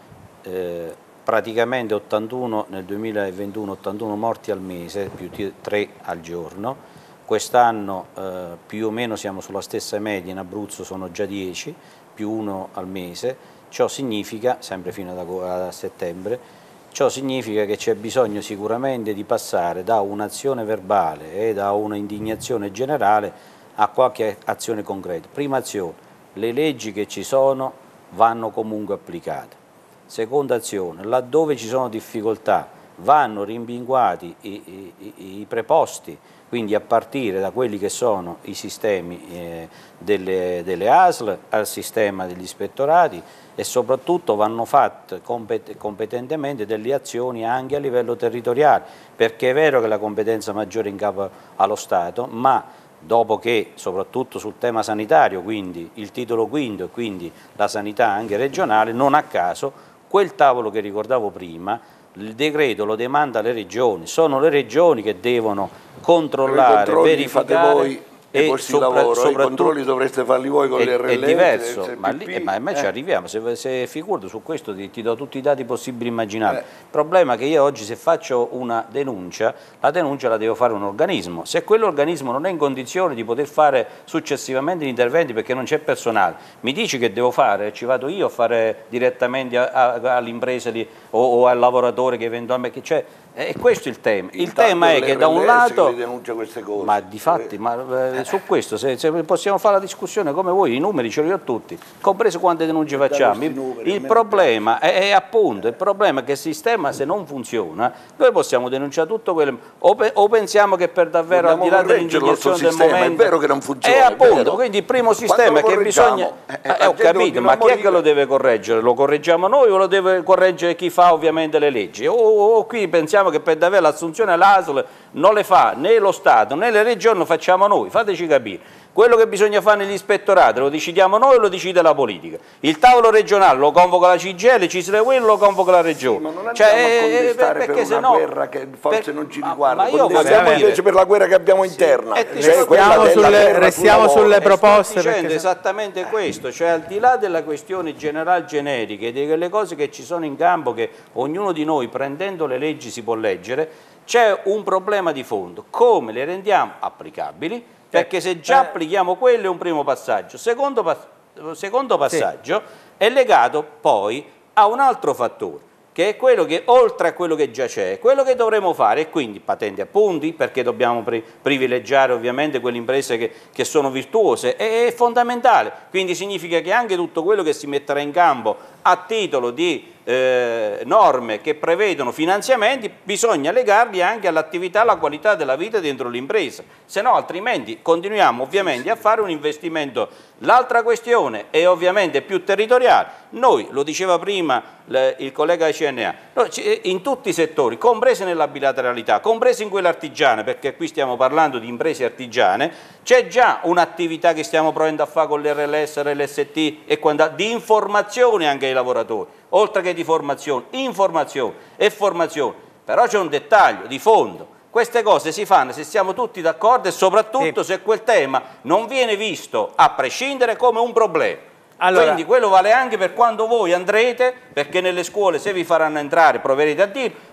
Eh, praticamente ottantuno nel duemilaventuno, ottantuno morti al mese, più tre al giorno. Quest'anno eh, più o meno siamo sulla stessa media, in Abruzzo sono già dieci, più uno al mese. Ciò significa, sempre fino a settembre, ciò significa che c'è bisogno sicuramente di passare da un'azione verbale e da una indignazione generale a qualche azione concreta. Prima azione, le leggi che ci sono vanno comunque applicate. Seconda azione, laddove ci sono difficoltà vanno rimpinguati i, i, i preposti, quindi a partire da quelli che sono i sistemi eh, delle, delle A S L al sistema degli ispettorati, e soprattutto vanno fatte compet competentemente delle azioni anche a livello territoriale, perché è vero che la competenza maggiore è in capo allo Stato, ma dopo che soprattutto sul tema sanitario, quindi il titolo quinto e quindi la sanità anche regionale, non a caso quel tavolo che ricordavo prima, il decreto lo demanda alle regioni, sono le regioni che devono controllare, verificare. Voi i posti di lavoro, i controlli dovreste farli voi con è, le R L S, è diverso, ma, lì, eh, ma, ma ci arriviamo, se, se figurati su questo ti, ti do tutti i dati possibili e immaginabili. Eh. Il problema è che io oggi se faccio una denuncia, la denuncia la devo fare un organismo, se quell'organismo non è in condizione di poter fare successivamente gli interventi perché non c'è personale, mi dici che devo fare, ci vado io a fare direttamente all'impresa o, o al lavoratore che eventualmente... Cioè, e questo è il tema. Il Intanto tema è che da un lato, denuncia queste cose. ma di fatti, ma, eh, su questo se, se possiamo fare la discussione come voi, i numeri ce li ho tutti, compreso quante denunce facciamo. Il, numeri, il problema è, è appunto, il problema è che il sistema se non funziona, noi possiamo denunciare tutto quello, o, pe, o pensiamo che per davvero al di là dell'indignazione del momento, è vero che non funziona. È appunto, quindi il primo sistema è che bisogna, eh, eh, ho capito, ma chi è che lo deve correggere? Lo correggiamo noi o lo deve correggere chi fa ovviamente le leggi? O, o qui pensiamo che per davvero l'assunzione all'A S L non le fa né lo Stato né le regioni, lo facciamo noi, fateci capire. Quello che bisogna fare negli ispettorati lo decidiamo noi o lo decide la politica? Il tavolo regionale lo convoca la C G I L, ci sarà quello lo convoca la regione. Sì, ma non cioè, andiamo a contestare perché per se una no, guerra che forse per, non ci ma, riguarda, ma io contestiamo invece per la guerra che abbiamo interna. Sì. Eh, cioè, restiamo sulle, restiamo sulle proposte. Sto dicendo perché... esattamente questo, cioè al di là della questione generale generiche, delle cose che ci sono in campo che ognuno di noi prendendo le leggi si può leggere, c'è un problema di fondo, come le rendiamo applicabili, perché se già applichiamo quello è un primo passaggio. Secondo, pass secondo passaggio sì. È legato poi a un altro fattore, che è quello che oltre a quello che già c'è, quello che dovremo fare, e quindi patenti a punti, perché dobbiamo pri privilegiare ovviamente quelle imprese che, che sono virtuose, è, è fondamentale, quindi significa che anche tutto quello che si metterà in campo a titolo di eh, norme che prevedono finanziamenti, bisogna legarli anche all'attività, alla qualità della vita dentro l'impresa, se no altrimenti continuiamo ovviamente a fare un investimento. L'altra questione è ovviamente più territoriale, noi, lo diceva prima le, il collega C N A, in tutti i settori, comprese nella bilateralità, comprese in quella artigiana, perché qui stiamo parlando di imprese artigiane, c'è già un'attività che stiamo provando a fare con l'R L S, R L S T e quando, di informazione anche ai lavoratori, oltre che di formazione, informazione e formazione, però c'è un dettaglio di fondo. Queste cose si fanno se siamo tutti d'accordo e soprattutto sì. Se quel tema non viene visto a prescindere come un problema. Allora, quindi quello vale anche per quando voi andrete, perché nelle scuole se vi faranno entrare proverete a dire,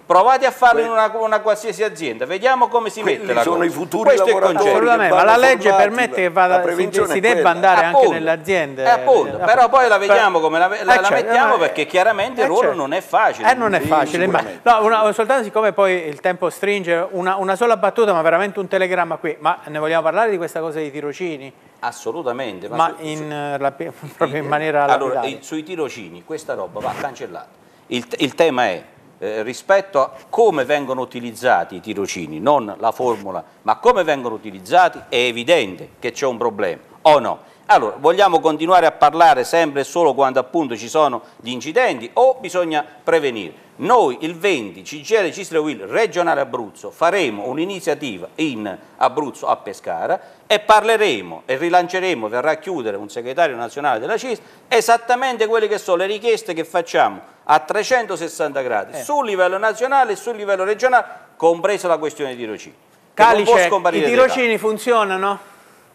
Provate a farlo in una, una qualsiasi azienda, vediamo come si Quelli mette la sono cosa. i futuri Questo lavoratori. Assolutamente, ma la legge permette che vada, si, si debba andare appunto, anche nelle aziende. Eh, appunto, eh, però poi la vediamo come la, la, eh, la certo, mettiamo, ma- perché chiaramente eh, il ruolo certo. non è facile. Eh, non è Sì, facile, ma sicuramente. no, una, soltanto siccome poi il tempo stringe, una, una sola battuta, ma veramente un telegramma qui. Ma ne vogliamo parlare di questa cosa dei tirocini? Assolutamente. Ma, Ma su- in, su- eh, lapi- proprio in maniera allora, lapidaria. i- sui tirocini questa roba va cancellata. Il, il tema è eh, rispetto a come vengono utilizzati i tirocini, non la formula, ma come vengono utilizzati, è evidente che c'è un problema, o no? Allora, vogliamo continuare a parlare sempre e solo quando appunto ci sono gli incidenti o bisogna prevenire? Noi il venti, C G I L Cisle Will regionale Abruzzo, faremo un'iniziativa in Abruzzo a Pescara e parleremo e rilanceremo, verrà a chiudere un segretario nazionale della C I S, esattamente quelle che sono le richieste che facciamo a trecentosessanta gradi, Eh. sul livello nazionale e sul livello regionale, compresa la questione dei tirocini. Che non può Calice, scomparire i dai tirocini funzionano?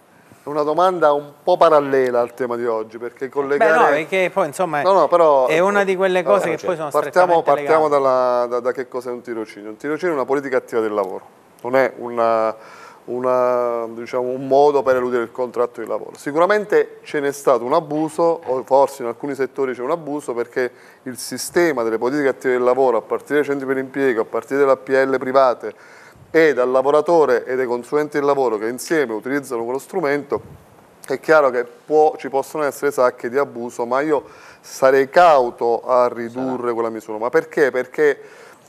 È una domanda un po' parallela al tema di oggi, perché collegare... Beh no, perché poi insomma No, no, però- è una di quelle cose Allora, che poi sono Partiamo, strettamente partiamo legate. dalla- da, da che cos'è un tirocinio. Un tirocinio è una politica attiva del lavoro, non è una, una, diciamo, un modo per eludere il contratto di lavoro. Sicuramente ce n'è stato un abuso, o forse in alcuni settori c'è un abuso, perché il sistema delle politiche attive del lavoro, a partire dai centri per l'impiego, a partire dalle A P L private e dal lavoratore e dai consulenti del lavoro che insieme utilizzano quello strumento, è chiaro che può, ci possono essere sacche di abuso, ma io sarei cauto a ridurre quella misura. Ma perché? Perché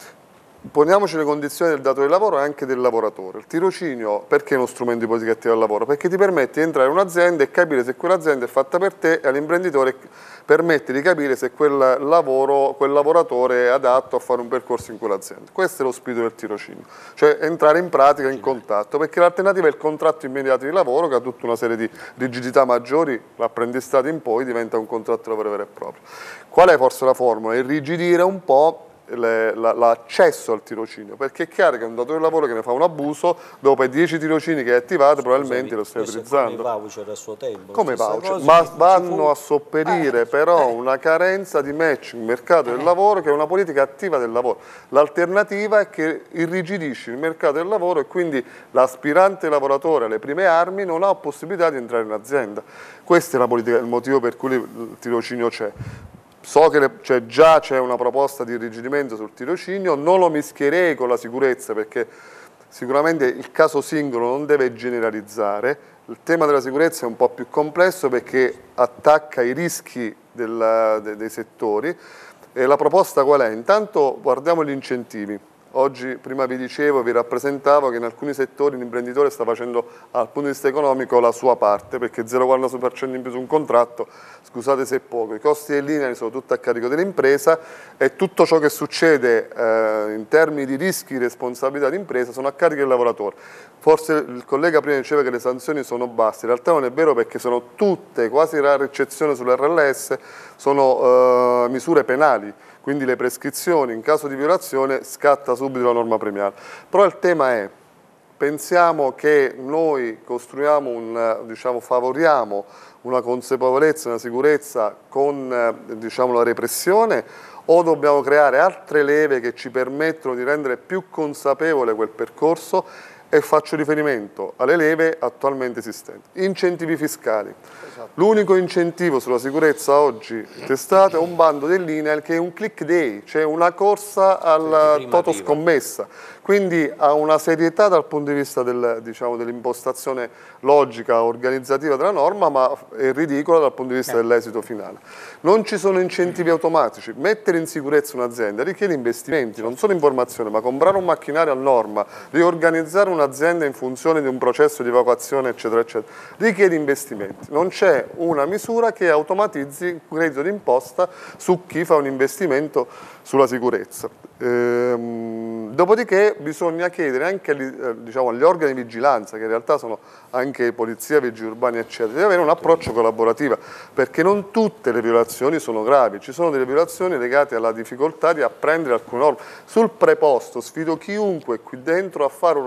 poniamoci le condizioni del datore di lavoro e anche del lavoratore. Il tirocinio, perché è uno strumento di politica attiva del lavoro? Perché ti permette di entrare in un'azienda e capire se quell'azienda è fatta per te, e all'imprenditore permette di capire se quel, lavoro, quel lavoratore è adatto a fare un percorso in quell'azienda. Questo è lo spirito del tirocinio, cioè entrare in pratica, in contatto, perché l'alternativa è il contratto immediato di lavoro, che ha tutta una serie di rigidità maggiori, l'apprendistato in poi diventa un contratto di lavoro vero e proprio. Qual è forse la formula? Irrigidire un po' l'accesso al tirocinio, perché è chiaro che un datore di lavoro che ne fa un abuso, dopo i dieci tirocini che hai attivato, probabilmente lo stai utilizzando. Come i voucher a suo tempo. Come Stessa voucher? cosa Ma che vanno ci fu- a sopperire Eh, però eh. una carenza di matching mercato del lavoro, che è una politica attiva del lavoro. L'alternativa è che irrigidisci il mercato del lavoro e quindi l'aspirante lavoratore alle prime armi non ha possibilità di entrare in azienda. Questo è la politica, il motivo per cui il tirocinio c'è. So che le, cioè, già c'è una proposta di irrigidimento sul tirocinio, non lo mischierei con la sicurezza, perché sicuramente il caso singolo non deve generalizzare. Il tema della sicurezza è un po' più complesso perché attacca i rischi del, de, dei settori. E la proposta qual è? Intanto guardiamo gli incentivi. Oggi, prima vi dicevo, vi rappresentavo che in alcuni settori l'imprenditore sta facendo dal punto di vista economico la sua parte, perché zero virgola quarantasei per cento in più su un contratto, scusate se è poco, i costi del linea sono tutti a carico dell'impresa e tutto ciò che succede eh, in termini di rischi di responsabilità d'impresa sono a carico del lavoratore. Forse il collega prima diceva che le sanzioni sono basse, in realtà non è vero, perché sono tutte, quasi rara eccezione sull'R L S, sono eh, misure penali. Quindi le prescrizioni, in caso di violazione, scatta subito la norma premiale. Però il tema è, pensiamo che noi costruiamo, un, diciamo, favoriamo una consapevolezza, una sicurezza con diciamo, la repressione, o dobbiamo creare altre leve che ci permettono di rendere più consapevole quel percorso? E faccio riferimento alle leve attualmente esistenti. Incentivi fiscali. L'unico incentivo sulla sicurezza oggi testato è un bando dell'INAIL che è un click day, cioè una corsa al toto scommessa. Quindi ha una serietà dal punto di vista del, diciamo, dell'impostazione logica, organizzativa della norma, ma è ridicola dal punto di vista dell'esito finale. Non ci sono incentivi automatici. Mettere in sicurezza un'azienda richiede investimenti, non solo informazione, ma comprare un macchinario a norma, riorganizzare un'azienda in funzione di un processo di evacuazione, eccetera, eccetera, richiede investimenti. Non c'è una misura che automatizzi il credito d'imposta su chi fa un investimento sulla sicurezza. Ehm, dopodiché bisogna chiedere anche agli, eh, diciamo, agli organi di vigilanza, che in realtà sono anche polizia, vigili urbani, eccetera, di avere un approccio collaborativo, perché non tutte le violazioni sono gravi, ci sono delle violazioni legate alla difficoltà di apprendere alcune norme. Sul preposto sfido chiunque qui dentro a fare un ragionamento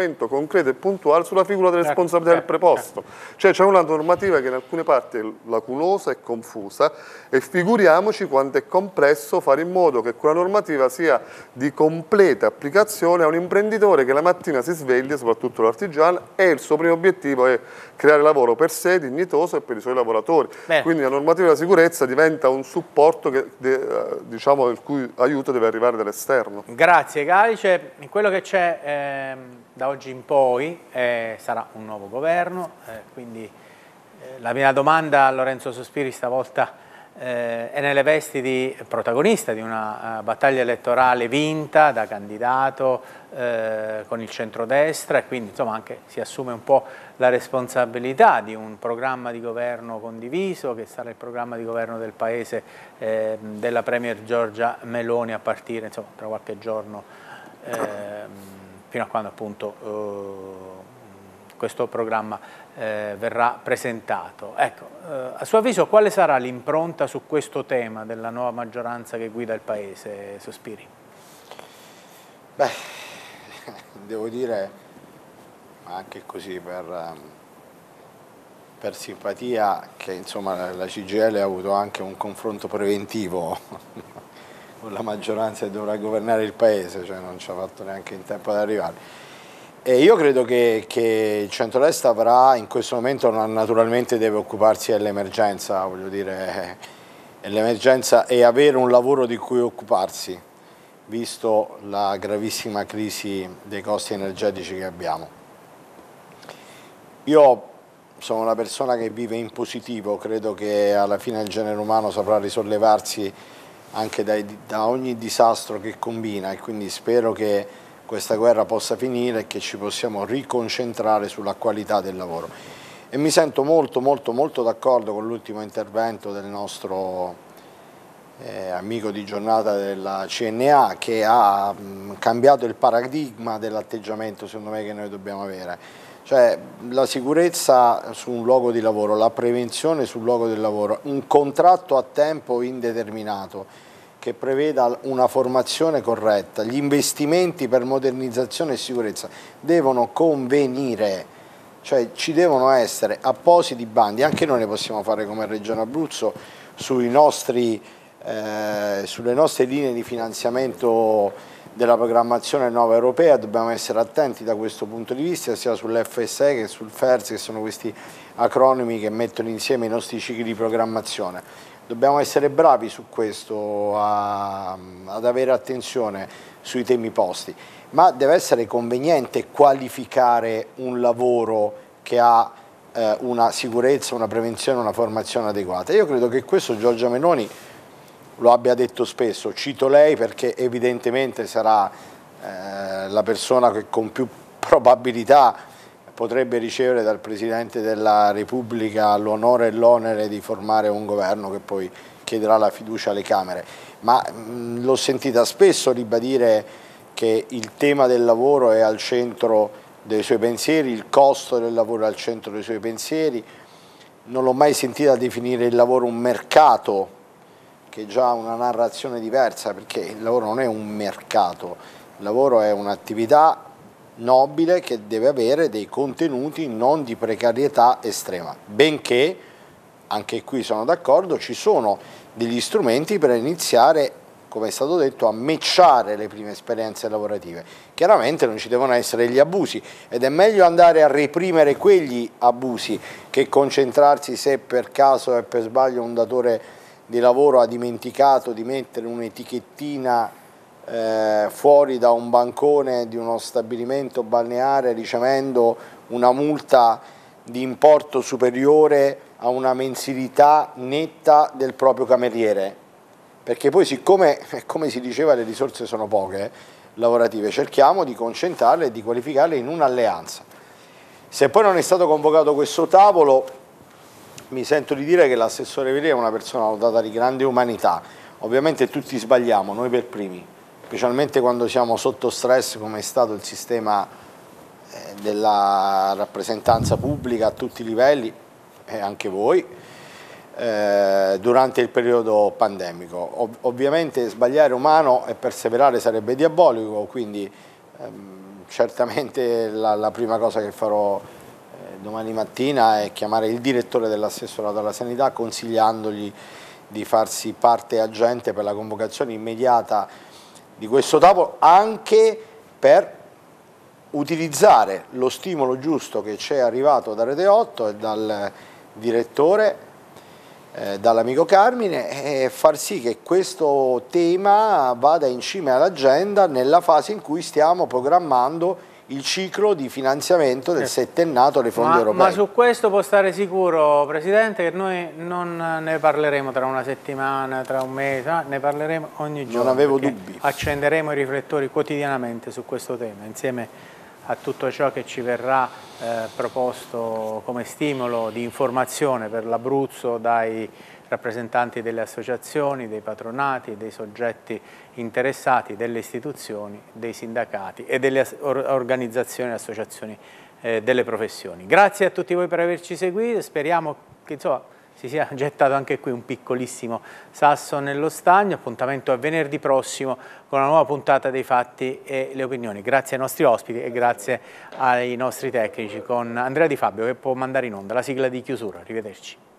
ragionamento concreto e puntuale sulla figura della responsabilità certo, del preposto. certo. Cioè c'è una normativa che in alcune parti è lacunosa e confusa e figuriamoci quanto è complesso fare in modo che quella normativa sia di completa applicazione a un imprenditore che la mattina si sveglia, soprattutto l'artigiano, e il suo primo obiettivo è creare lavoro per sé, dignitoso, e per i suoi lavoratori. Bene. Quindi la normativa della sicurezza diventa un supporto che, de, diciamo, il cui aiuto deve arrivare dall'esterno. Grazie Calice. In quello che c'è ehm, da oggi in poi eh, sarà un nuovo governo, eh, quindi eh, la mia domanda a Lorenzo Sospiri stavolta eh, è nelle vesti di protagonista di una uh, battaglia elettorale vinta da candidato eh, con il centrodestra, e quindi insomma anche si assume un po' la responsabilità di un programma di governo condiviso che sarà il programma di governo del Paese eh, della Premier Giorgia Meloni a partire insomma, tra qualche giorno eh, fino a quando appunto eh, questo programma eh, verrà presentato. Ecco, eh, a suo avviso quale sarà l'impronta su questo tema della nuova maggioranza che guida il Paese, Sospiri? Beh, devo dire, anche così per, per simpatia, che insomma la C G I L ha avuto anche un confronto preventivo con la maggioranza che dovrà governare il Paese, cioè non ci ha fatto neanche in tempo ad arrivare. E io credo che, che il centrodestra avrà, in questo momento naturalmente deve occuparsi dell'emergenza, voglio dire, l'emergenza e avere un lavoro di cui occuparsi, visto la gravissima crisi dei costi energetici che abbiamo. Io sono una persona che vive in positivo, credo che alla fine il genere umano saprà risollevarsi anche dai, da ogni disastro che combina, e quindi spero che questa guerra possa finire e che ci possiamo riconcentrare sulla qualità del lavoro. E mi sento molto molto molto d'accordo con l'ultimo intervento del nostro eh, amico di giornata della C N A, che ha mh, cambiato il paradigma dell'atteggiamento secondo me che noi dobbiamo avere. Cioè la sicurezza su un luogo di lavoro, la prevenzione sul luogo del lavoro, un contratto a tempo indeterminato che preveda una formazione corretta, gli investimenti per modernizzazione e sicurezza devono convenire, cioè ci devono essere appositi bandi, anche noi ne possiamo fare come Regione Abruzzo sui nostri, eh, sulle nostre linee di finanziamento della programmazione nuova europea, dobbiamo essere attenti da questo punto di vista, sia sull'F S E che sul F E R S, che sono questi acronimi che mettono insieme i nostri cicli di programmazione. Dobbiamo essere bravi su questo, a, ad avere attenzione sui temi posti, ma deve essere conveniente qualificare un lavoro che ha eh, una sicurezza, una prevenzione, una formazione adeguata. Io credo che questo Giorgia Meloni lo abbia detto spesso, cito lei perché evidentemente sarà eh, la persona che con più probabilità potrebbe ricevere dal Presidente della Repubblica l'onore e l'onere di formare un governo che poi chiederà la fiducia alle Camere, ma l'ho sentita spesso ribadire che il tema del lavoro è al centro dei suoi pensieri, il costo del lavoro è al centro dei suoi pensieri. Non l'ho mai sentita definire il lavoro un mercato, che è già una narrazione diversa, perché il lavoro non è un mercato, il lavoro è un'attività nobile che deve avere dei contenuti non di precarietà estrema, benché, anche qui sono d'accordo, ci sono degli strumenti per iniziare, come è stato detto, a matchare le prime esperienze lavorative. Chiaramente non ci devono essere gli abusi ed è meglio andare a reprimere quegli abusi che concentrarsi se per caso e per sbaglio un datore di lavoro ha dimenticato di mettere un'etichettina Eh, fuori da un bancone di uno stabilimento balneare ricevendo una multa di importo superiore a una mensilità netta del proprio cameriere, perché poi siccome, come si diceva, le risorse sono poche lavorative, cerchiamo di concentrarle e di qualificarle in un'alleanza. Se poi non è stato convocato questo tavolo, mi sento di dire che l'assessore Vilè è una persona dotata di grande umanità. Ovviamente tutti sbagliamo, noi per primi, specialmente quando siamo sotto stress come è stato il sistema eh, della rappresentanza pubblica a tutti i livelli, e anche voi, eh, durante il periodo pandemico. Ov- ovviamente sbagliare è umano e perseverare sarebbe diabolico, quindi ehm, certamente la, la prima cosa che farò eh, domani mattina è chiamare il direttore dell'assessorato alla sanità consigliandogli di farsi parte agente per la convocazione immediata di questo tavolo, anche per utilizzare lo stimolo giusto che ci è arrivato da Rete otto e dal direttore, eh, dall'amico Carmine, e far sì che questo tema vada in cima all'agenda nella fase in cui stiamo programmando il ciclo di finanziamento del settennato dei fondi ma, europei. Ma su questo può stare sicuro, Presidente, che noi non ne parleremo tra una settimana, tra un mese, no? Ne parleremo ogni giorno. Non avevo dubbi. Accenderemo i riflettori quotidianamente su questo tema, insieme a tutto ciò che ci verrà eh, proposto come stimolo di informazione per l'Abruzzo dai rappresentanti delle associazioni, dei patronati, dei soggetti interessati, delle istituzioni, dei sindacati e delle organizzazioni e associazioni eh, delle professioni. Grazie a tutti voi per averci seguito, speriamo che insomma, si sia gettato anche qui un piccolissimo sasso nello stagno. Appuntamento a venerdì prossimo con una nuova puntata dei fatti e le opinioni. Grazie ai nostri ospiti e grazie ai nostri tecnici, con Andrea Di Fabio che può mandare in onda la sigla di chiusura. Arrivederci.